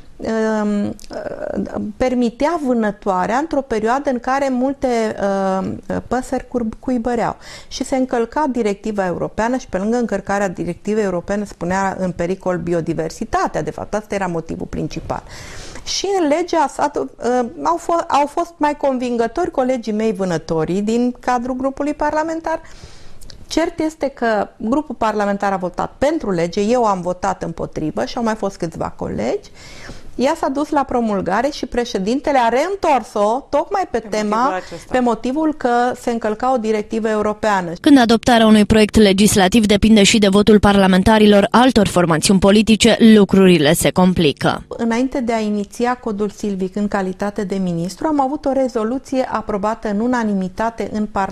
permitea vânătoarea într-o perioadă în care multe păsări cuibăreau și se încălca directiva europeană și pe lângă încălcarea directivei europene spunea în pericol biodiversitatea, de fapt asta era motivul principal. Și în legea au fost mai convingători colegii mei vânătorii din cadrul grupului parlamentar Cert este că grupul parlamentar a votat pentru lege, eu am votat împotrivă și au mai fost câțiva colegi. Ea s-a dus la promulgare și președintele a reîntors-o tocmai pe motivul că se încălca o directivă europeană. Când adoptarea unui proiect legislativ depinde și de votul parlamentarilor altor formațiuni politice, lucrurile se complică. Înainte de a iniția codul silvic în calitate de ministru, am avut o rezoluție aprobată în unanimitate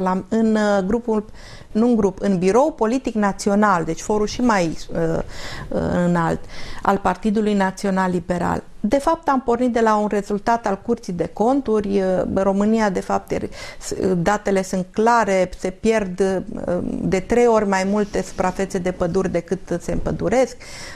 în Birou Politic Național, deci forul și mai înalt, al Partidului Național Liberal. De fapt, am pornit de la un rezultat al Curții de Conturi. România, de fapt, datele sunt clare, se pierd de 3 ori mai multe suprafețe de păduri decât se împăduresc.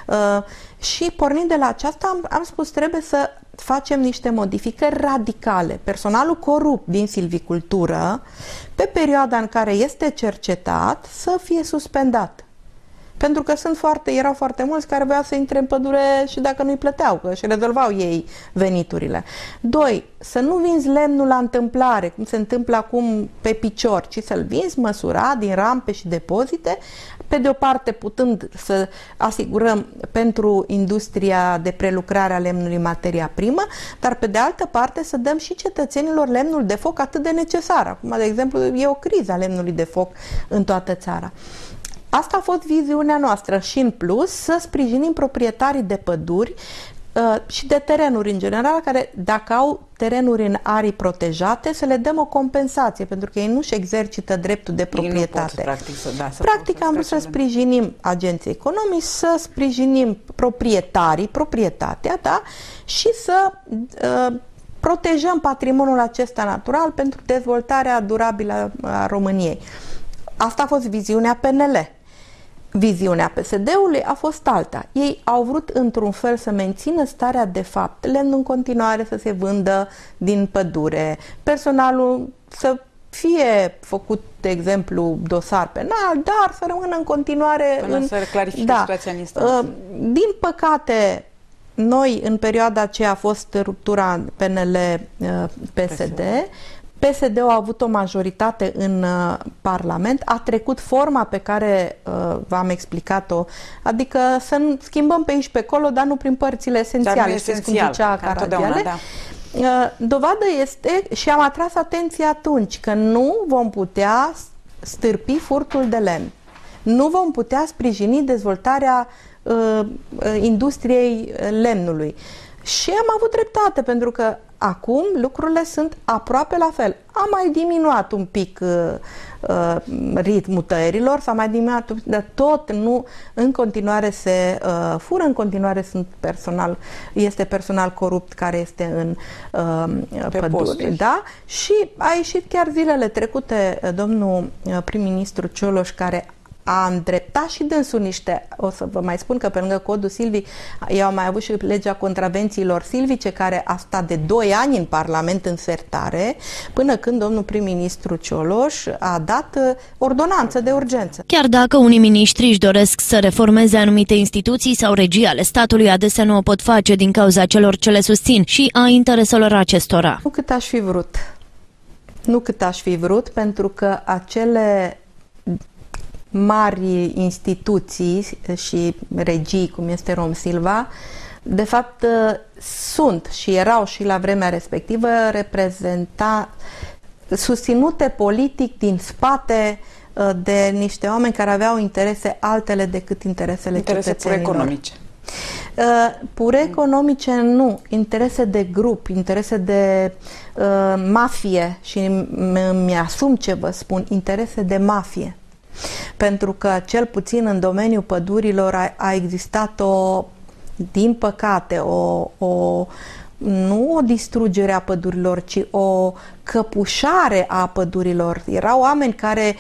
Și pornind de la aceasta, am spus, trebuie să facem niște modificări radicale. Personalul corupt din silvicultură, pe perioada în care este cercetat, să fie suspendat. Pentru că erau foarte mulți care voiau să intre în pădure și dacă nu-i plăteau, că își rezolvau ei veniturile. 2. Să nu vinzi lemnul la întâmplare, cum se întâmplă acum pe picior, ci să-l vinzi măsurat din rampe și depozite, pe de o parte putând să asigurăm pentru industria de prelucrare a lemnului materia primă, dar pe de altă parte să dăm și cetățenilor lemnul de foc atât de necesar. Acum, de exemplu, e o criză a lemnului de foc în toată țara. Asta a fost viziunea noastră și în plus să sprijinim proprietarii de păduri și de terenuri în general, care dacă au terenuri în arii protejate, să le dăm o compensație, pentru că ei nu-și exercită dreptul de proprietate. Practic am vrut să sprijinim agenții economici, să sprijinim proprietatea, da? Și să protejăm patrimoniul acesta natural pentru dezvoltarea durabilă a României. Asta a fost viziunea PNL. Viziunea PSD-ului a fost alta. Ei au vrut într-un fel să mențină starea de fapt, lemnul în continuare să se vândă din pădure, personalul să fie făcut, de exemplu, dosar penal, dar să rămână în continuare... Până să clarifice situația în instanță. Din păcate, noi, în perioada aceea a fost ruptura PNL-PSD, PSD-ul a avut o majoritate în Parlament, a trecut forma pe care v-am explicat-o, adică să schimbăm pe aici pe acolo, dar nu prin părțile esențiale, știți cum zicea Caragiale. Dovadă este, și am atras atenția atunci, că nu vom putea stârpi furtul de lemn. Nu vom putea sprijini dezvoltarea industriei lemnului. Și am avut dreptate, pentru că acum lucrurile sunt aproape la fel. Am mai diminuat un pic ritmul tăierilor, s-a mai diminuat, dar tot nu, în continuare se fură, în continuare este personal corupt care este în păduri. Da? Și a ieșit chiar zilele trecute domnul prim-ministru Cioloș, care a îndreptat și dânsul niște, o să vă mai spun că pe lângă codul silvic, eu am mai avut și legea contravențiilor silvice, care a stat de 2 ani în Parlament în sertare, până când domnul prim-ministru Cioloș a dat ordonanță de urgență. Chiar dacă unii miniștri își doresc să reformeze anumite instituții sau regii ale statului, adesea nu o pot face din cauza celor ce le susțin și a intereselor acestora. Nu cât aș fi vrut. Nu cât aș fi vrut, pentru că acele mari instituții și regii, cum este Romsilva, de fapt sunt și erau și la vremea respectivă susținute politic din spate de niște oameni care aveau interese altele decât interesele cetățenilor. Pur economice. Pur economice nu, interese de grup, interese de mafie, și mi-asum ce vă spun, interese de mafie. Pentru că, cel puțin în domeniul pădurilor, a existat din păcate, nu o distrugere a pădurilor, ci o căpușare a pădurilor. Erau oameni care,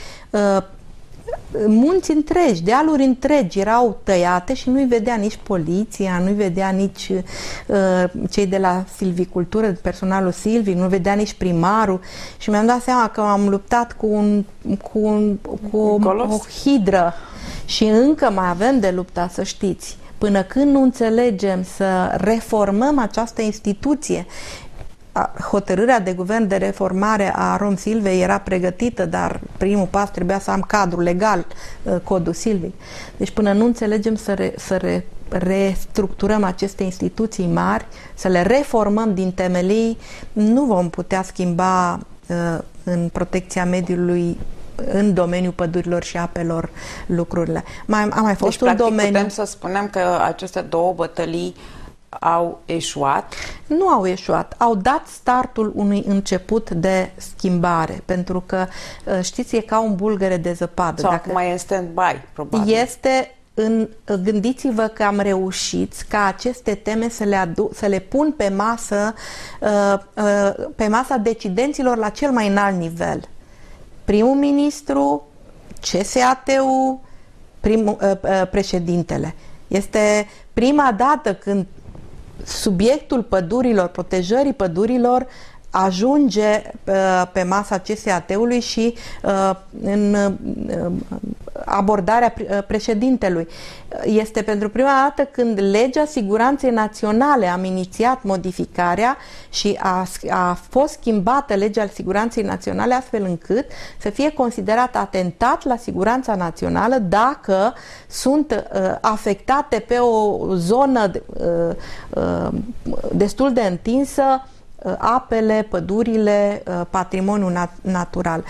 munți întregi, dealuri întregi erau tăiate și nu-i vedea nici poliția, nu-i vedea nici cei de la silvicultură, personalul silvic, nu vedea nici primarul, și mi-am dat seama că am luptat cu o hidră și încă mai avem de luptat, să știți. Până când nu înțelegem să reformăm această instituție, hotărârea de guvern de reformare a Rom Silvei era pregătită, dar primul pas trebuia să am cadrul legal, codul Silvei. Deci până nu înțelegem să restructurăm aceste instituții mari, să le reformăm din temelii, nu vom putea schimba în protecția mediului, în domeniul pădurilor și apelor, lucrurile. A mai fost deci, un domeniu... putem să spunem că aceste două bătălii au eșuat? Nu au eșuat. Au dat startul unui început de schimbare, pentru că, știți, e ca un bulgăre de zăpadă. Sau acum e în stand-by, probabil. Gândiți-vă că am reușit ca aceste teme să le pun pe masa decidenților la cel mai înalt nivel. Primul ministru, CSAT-ul, președintele. Este prima dată când subiectul pădurilor, protejării pădurilor, ajunge pe masa CSAT-ului și în abordarea președintelui. Este pentru prima dată când legea siguranței naționale am inițiat modificarea și a fost schimbată legea siguranței naționale astfel încât să fie considerat atentat la siguranța națională dacă sunt afectate pe o zonă destul de întinsă apele, pădurile, patrimoniul natural.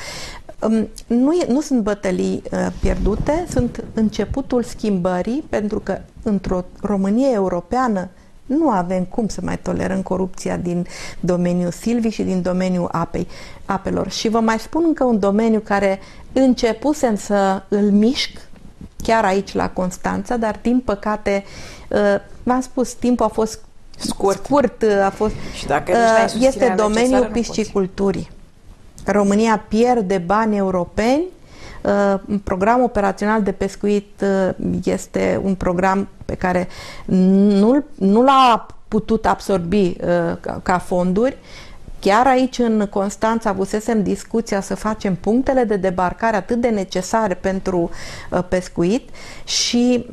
Nu sunt bătălii pierdute, sunt începutul schimbării, pentru că într-o Românie europeană nu avem cum să mai tolerăm corupția din domeniul silvii și din domeniul apelor. Și vă mai spun încă un domeniu care începusem să îl mișc, chiar aici la Constanța, dar din păcate, v-am spus, timpul a fost scurt a fost. Și dacă este domeniul pisciculturii. România pierde bani europeni. Programul operațional de pescuit este un program pe care nu l-a putut absorbi ca fonduri. Chiar aici în Constanța avusesem discuția să facem punctele de debarcare atât de necesare pentru pescuit și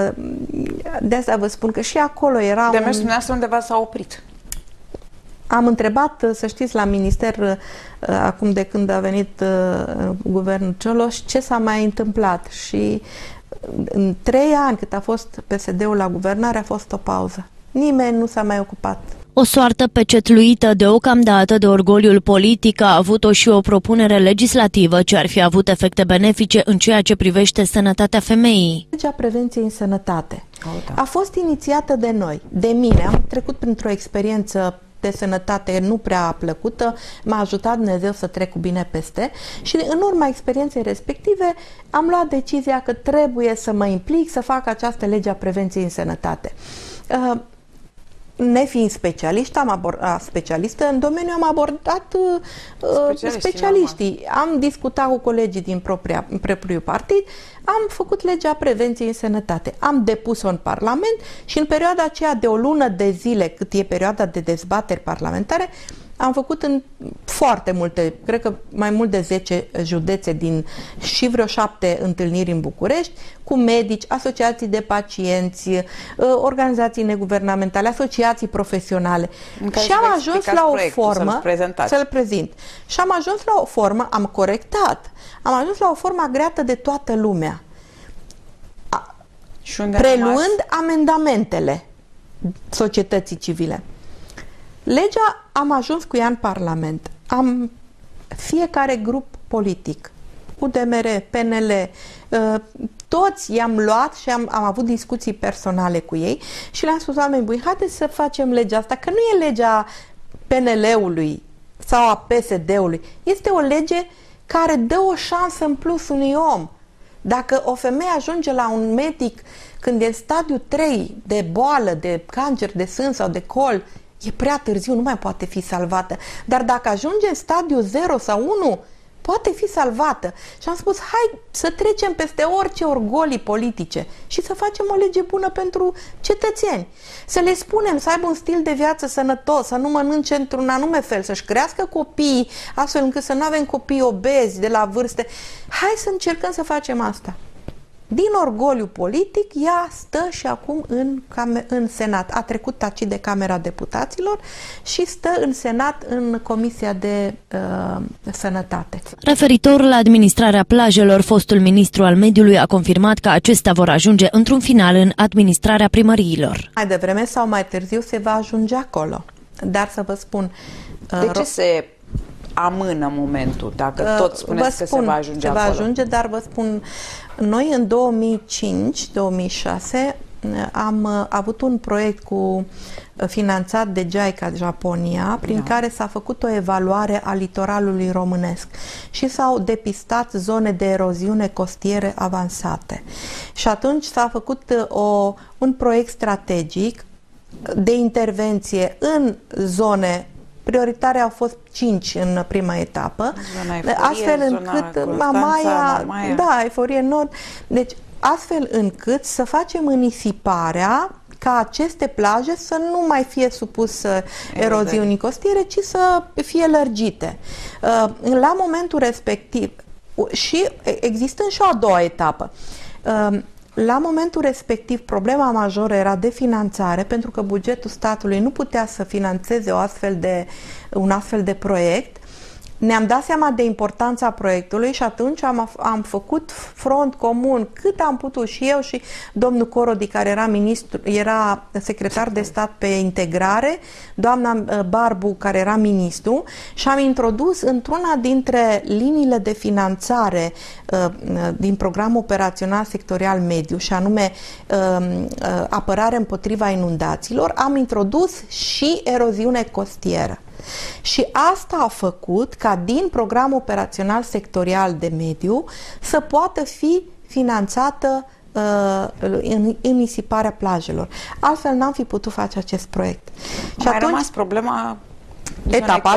de asta vă spun că și acolo era Demersul dumneavoastră undeva s-a oprit. Am întrebat, să știți, la minister acum de când a venit guvernul Cioloș ce s-a mai întâmplat și în 3 ani cât a fost PSD-ul la guvernare a fost o pauză. Nimeni nu s-a mai ocupat. O soartă pecetluită deocamdată de orgoliul politic a avut-o și o propunere legislativă ce ar fi avut efecte benefice în ceea ce privește sănătatea femeii. Legea prevenției în sănătate a fost inițiată de noi, de mine. Am trecut printr-o experiență de sănătate nu prea plăcută, m-a ajutat Dumnezeu să trec cu bine peste și în urma experienței respective am luat decizia că trebuie să mă implic să fac această lege a prevenției în sănătate. Nefiind specialistă în domeniu, am abordat specialiștii. Am discutat cu colegii din propriul partid, am făcut legea prevenției în sănătate. Am depus-o în Parlament și în perioada aceea de o lună de zile, cât e perioada de dezbateri parlamentare, am făcut în foarte multe, cred că mai mult de 10 județe și vreo 7 întâlniri în București, cu medici, asociații de pacienți, organizații neguvernamentale, asociații profesionale. Și am ajuns la o formă, să-l prezint. Și am ajuns la o formă, am corectat, am ajuns la o formă agreată de toată lumea. Preluând amendamentele societății civile. Legea am ajuns cu ea în Parlament. Fiecare grup politic, UDMR, PNL, toți i-am luat și am avut discuții personale cu ei și le-am spus, oameni buni, haideți să facem legea asta, că nu e legea PNL-ului sau a PSD-ului. Este o lege care dă o șansă în plus unui om. Dacă o femeie ajunge la un medic când e în stadiu 3 de boală, de cancer de sân sau de col, e prea târziu, nu mai poate fi salvată. Dar dacă ajunge în stadiu 0 sau 1, poate fi salvată. Și am spus, hai să trecem peste orice orgolii politice și să facem o lege bună pentru cetățeni. Să le spunem să aibă un stil de viață sănătos, să nu mănânce într-un anume fel, să-și crească copiii, astfel încât să nu avem copii obezi de la vârste. Hai să încercăm să facem asta. Din orgoliu politic, ea stă și acum în Senat. A trecut tacit de Camera Deputaților și stă în Senat în Comisia de Sănătate. Referitor la administrarea plajelor, fostul ministru al mediului a confirmat că acestea vor ajunge într-un final în administrarea primăriilor. Mai devreme sau mai târziu se va ajunge acolo. Dar să vă spun... De ce se amână momentul, dacă tot spuneți că se va ajunge acolo? Se va ajunge, dar vă spun, noi în 2005-2006 am avut un proiect finanțat de JICA Japonia, prin care s-a făcut o evaluare a litoralului românesc și s-au depistat zone de eroziune costiere avansate. Și atunci s-a făcut un proiect strategic de intervenție în zone prioritare. Au fost 5 în prima etapă, astfel încât Mamaia, Eforie Nord, deci astfel încât să facem înisiparea ca aceste plaje să nu mai fie supuse eroziunii costiere, ci să fie lărgite. La momentul respectiv, și existând și o a doua etapă, la momentul respectiv, problema majoră era de finanțare, pentru că bugetul statului nu putea să finanțeze un astfel de proiect. Ne-am dat seama de importanța proiectului și atunci am făcut front comun cât am putut, și eu și domnul Corodi, care era secretar de stat pe integrare, doamna Barbu, care era ministru, și am introdus într-una dintre liniile de finanțare din programul operațional sectorial mediu, și anume apărare împotriva inundațiilor, am introdus și eroziune costieră. Și asta a făcut ca din programul operațional sectorial de mediu să poată fi finanțată inisiparea plajelor. Altfel n-am fi putut face acest proiect. Și mai rămas problema etapa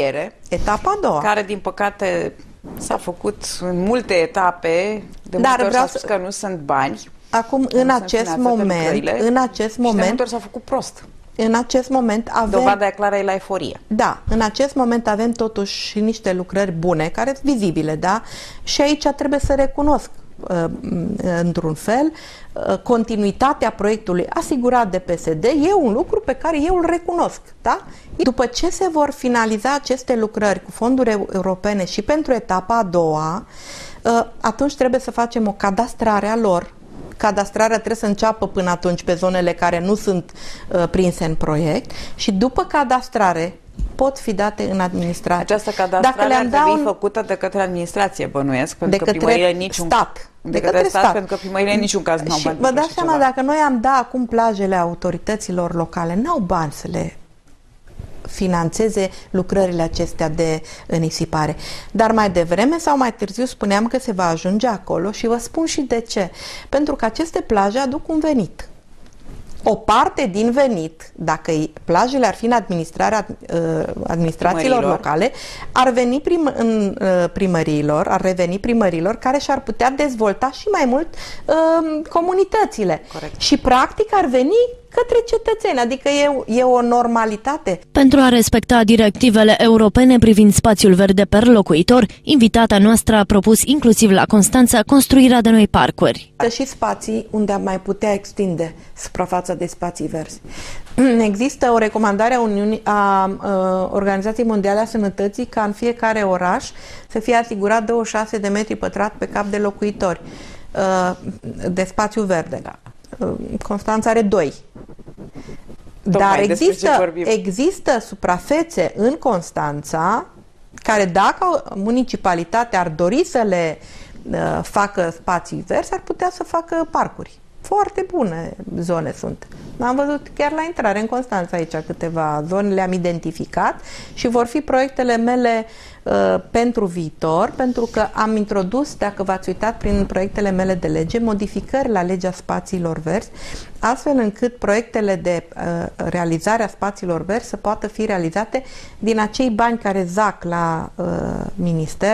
a doua, care din păcate s-a făcut în multe etape, de multe ori s-a spus că nu sunt bani. Acum, în acest moment, și de multe ori s-a făcut prost. În acest moment avem... Dovada e clară, e la Eforie. Da, în acest moment avem totuși niște lucrări bune, care sunt vizibile, da? Și aici trebuie să recunosc, într-un fel, continuitatea proiectului asigurat de PSD e un lucru pe care eu îl recunosc, da? După ce se vor finaliza aceste lucrări cu fonduri europene și pentru etapa a doua, atunci trebuie să facem o cadastrare a lor. Cadastrarea trebuie să înceapă până atunci pe zonele care nu sunt prinse în proiect și după cadastrare pot fi date în administrație. Această cadastrare ar trebui făcută de către administrație, bănuiesc, pentru că primările niciun stat. De către stat, pentru că primările în niciun caz nu au bani. Vă dați seama, dacă noi am dat acum plajele autorităților locale, n-au bani să le finanțeze lucrările acestea de înisipare. Dar mai devreme sau mai târziu spuneam că se va ajunge acolo și vă spun și de ce. Pentru că aceste plaje aduc un venit. O parte din venit, dacă plajele ar fi în administrarea administrațiilor locale, ar veni primăriilor, ar reveni primăriilor, care și-ar putea dezvolta și mai mult comunitățile. Corect. Și practic ar veni către cetățeni, adică e o normalitate. Pentru a respecta directivele europene privind spațiul verde per locuitor, invitata noastră a propus inclusiv la Constanța construirea de noi parcuri. Și spații unde am mai putea extinde suprafața de spații verzi. Există o recomandare a Organizației Mondiale a Sănătății ca în fiecare oraș să fie asigurat 26 de metri pătrați pe cap de locuitori de spațiu verde. Da. Constanța are 2. Dar există suprafețe în Constanța care, dacă municipalitatea ar dori să le facă spații verzi, ar putea să facă parcuri. Foarte bune zone sunt. Am văzut chiar la intrare în Constanța aici câteva zone, le-am identificat și vor fi proiectele mele pentru viitor, pentru că am introdus, dacă v-ați uitat prin proiectele mele de lege, modificări la legea spațiilor verzi, astfel încât proiectele de realizare a spațiilor verzi să poată fi realizate din acei bani care zac la minister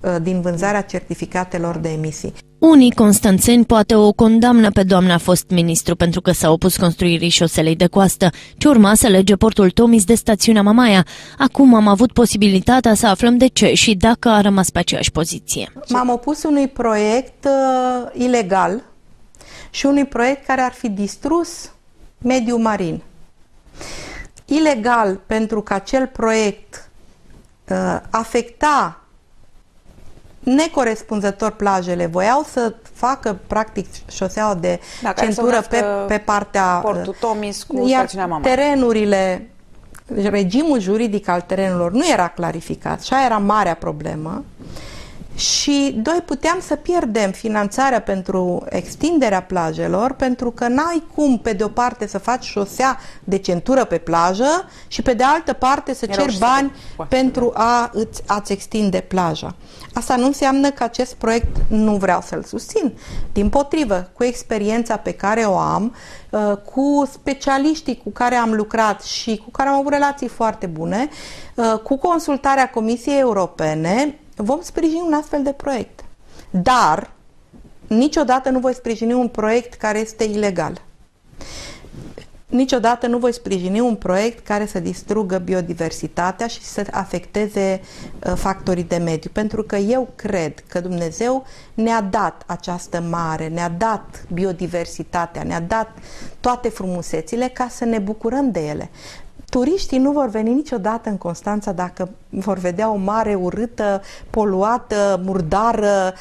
din vânzarea certificatelor de emisii. Unii constanțeni poate o condamnă pe doamna fost ministru pentru că s-a opus construirii șoselei de coastă, ce urma să lege portul Tomis de stațiunea Mamaia. Acum am avut posibilitatea să aflăm de ce și dacă a rămas pe aceeași poziție. M-am opus unui proiect ilegal și unui proiect care ar fi distrus mediul marin. Ilegal pentru că acel proiect afecta necorespunzător plajele, voiau să facă practic șoseaua de centură pe partea portul Tomis cu stațiunea Mamaia. Terenurile, regimul juridic al terenurilor nu era clarificat și aia era marea problemă. Și doi, puteam să pierdem finanțarea pentru extinderea plajelor, pentru că n-ai cum pe de o parte să faci șosea de centură pe plajă și pe de altă parte să ceri bani pentru a-ți extinde plaja. Asta nu înseamnă că acest proiect nu vreau să-l susțin. Dimpotrivă, cu experiența pe care o am, cu specialiștii cu care am lucrat și cu care am avut relații foarte bune, cu consultarea Comisiei Europene, vom sprijini un astfel de proiect. Dar niciodată nu voi sprijini un proiect care este ilegal. Niciodată nu voi sprijini un proiect care să distrugă biodiversitatea și să afecteze factorii de mediu. Pentru că eu cred că Dumnezeu ne-a dat această mare, ne-a dat biodiversitatea, ne-a dat toate frumusețile ca să ne bucurăm de ele. Turiștii nu vor veni niciodată în Constanța dacă vor vedea o mare urâtă, poluată, murdară,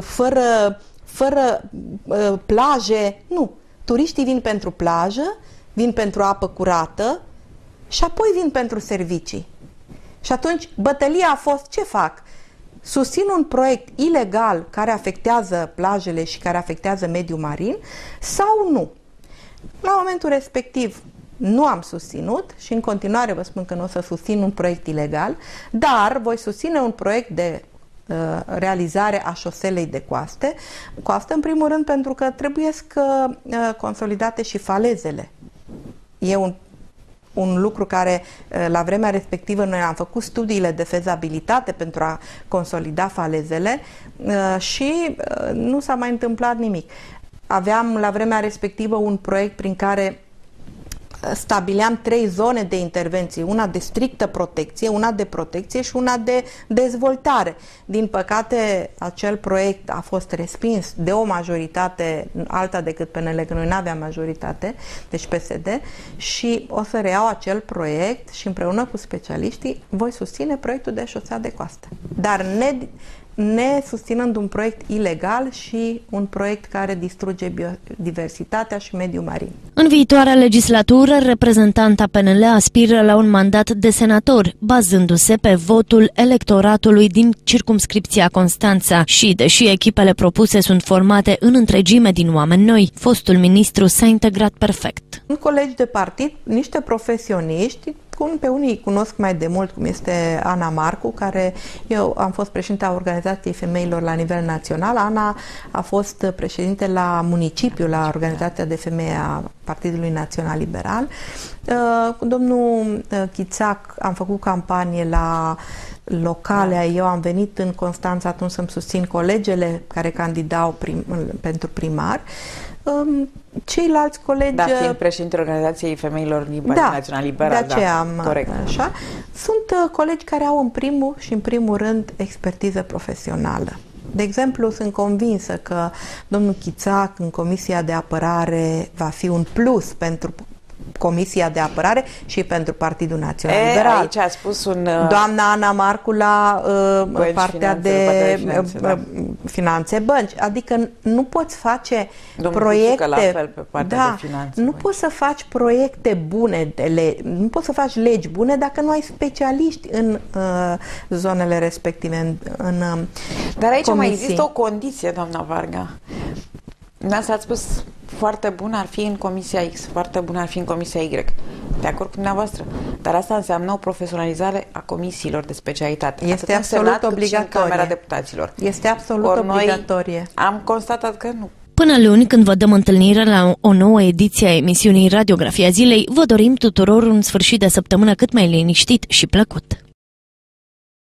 fără plaje. Nu. Turiștii vin pentru plajă, vin pentru apă curată și apoi vin pentru servicii. Și atunci bătălia a fost ce fac? Susțin un proiect ilegal care afectează plajele și care afectează mediul marin sau nu? La momentul respectiv nu am susținut și în continuare vă spun că nu o să susțin un proiect ilegal, dar voi susține un proiect de realizare a șoselei de coastă, în primul rând pentru că trebuie consolidate și falezele. E un lucru care la vremea respectivă noi am făcut studiile de fezabilitate pentru a consolida falezele și nu s-a mai întâmplat nimic. Aveam la vremea respectivă un proiect prin care stabileam 3 zone de intervenție, una de strictă protecție, una de protecție și una de dezvoltare. Din păcate, acel proiect a fost respins de o majoritate alta decât PNL, că noi nu aveam majoritate, deci PSD, și o să reiau acel proiect și împreună cu specialiștii voi susține proiectul de șosea de coastă. Dar ne susținând un proiect ilegal și un proiect care distruge biodiversitatea și mediul marin. În viitoarea legislatură, reprezentanta PNL aspiră la un mandat de senator, bazându-se pe votul electoratului din circumscripția Constanța și, deși echipele propuse sunt formate în întregime din oameni noi, fostul ministru s-a integrat perfect. Sunt colegi de partid, niște profesioniști, pe unii îi cunosc mai de mult, cum este Ana Marcu, care eu am fost președintea Organizației Femeilor la nivel național. Ana a fost președinte la municipiu, la Organizația de Femei a Partidului Național Liberal. Cu domnul Chițac am făcut campanie la locale. Eu am venit în Constanța atunci să-mi susțin colegele care candidau pentru primar. Ceilalți colegi... Da, fiind președintele Organizației Femeilor Național Liberal. De aceea corect. Așa. Sunt colegi care au în primul și în primul rând expertiză profesională. De exemplu, sunt convinsă că domnul Chițac în Comisia de Apărare va fi un plus pentru Comisia de Apărare și pentru Partidul Național Liberal. Aici a spus doamna Ana Marcu la partea de finanțe, bănci. Adică nu poți face proiecte... la fel pe partea de finanțe. Nu poți să faci proiecte bune, nu poți să faci legi bune dacă nu ai specialiști în zonele respective, în Dar aici comisii. mai există o condiție, doamna Varga. Dumneavoastră ați spus foarte bun ar fi în Comisia X, foarte bun ar fi în Comisia Y. De acord cu dumneavoastră. Dar asta înseamnă o profesionalizare a comisiilor de specialitate. Este absolut obligatorie. În Camera Deputaților. Este absolut obligatorie. Am constatat că nu. Până luni, când vă dăm întâlnire la o nouă ediție a emisiunii Radiografia Zilei, vă dorim tuturor un sfârșit de săptămână cât mai liniștit și plăcut.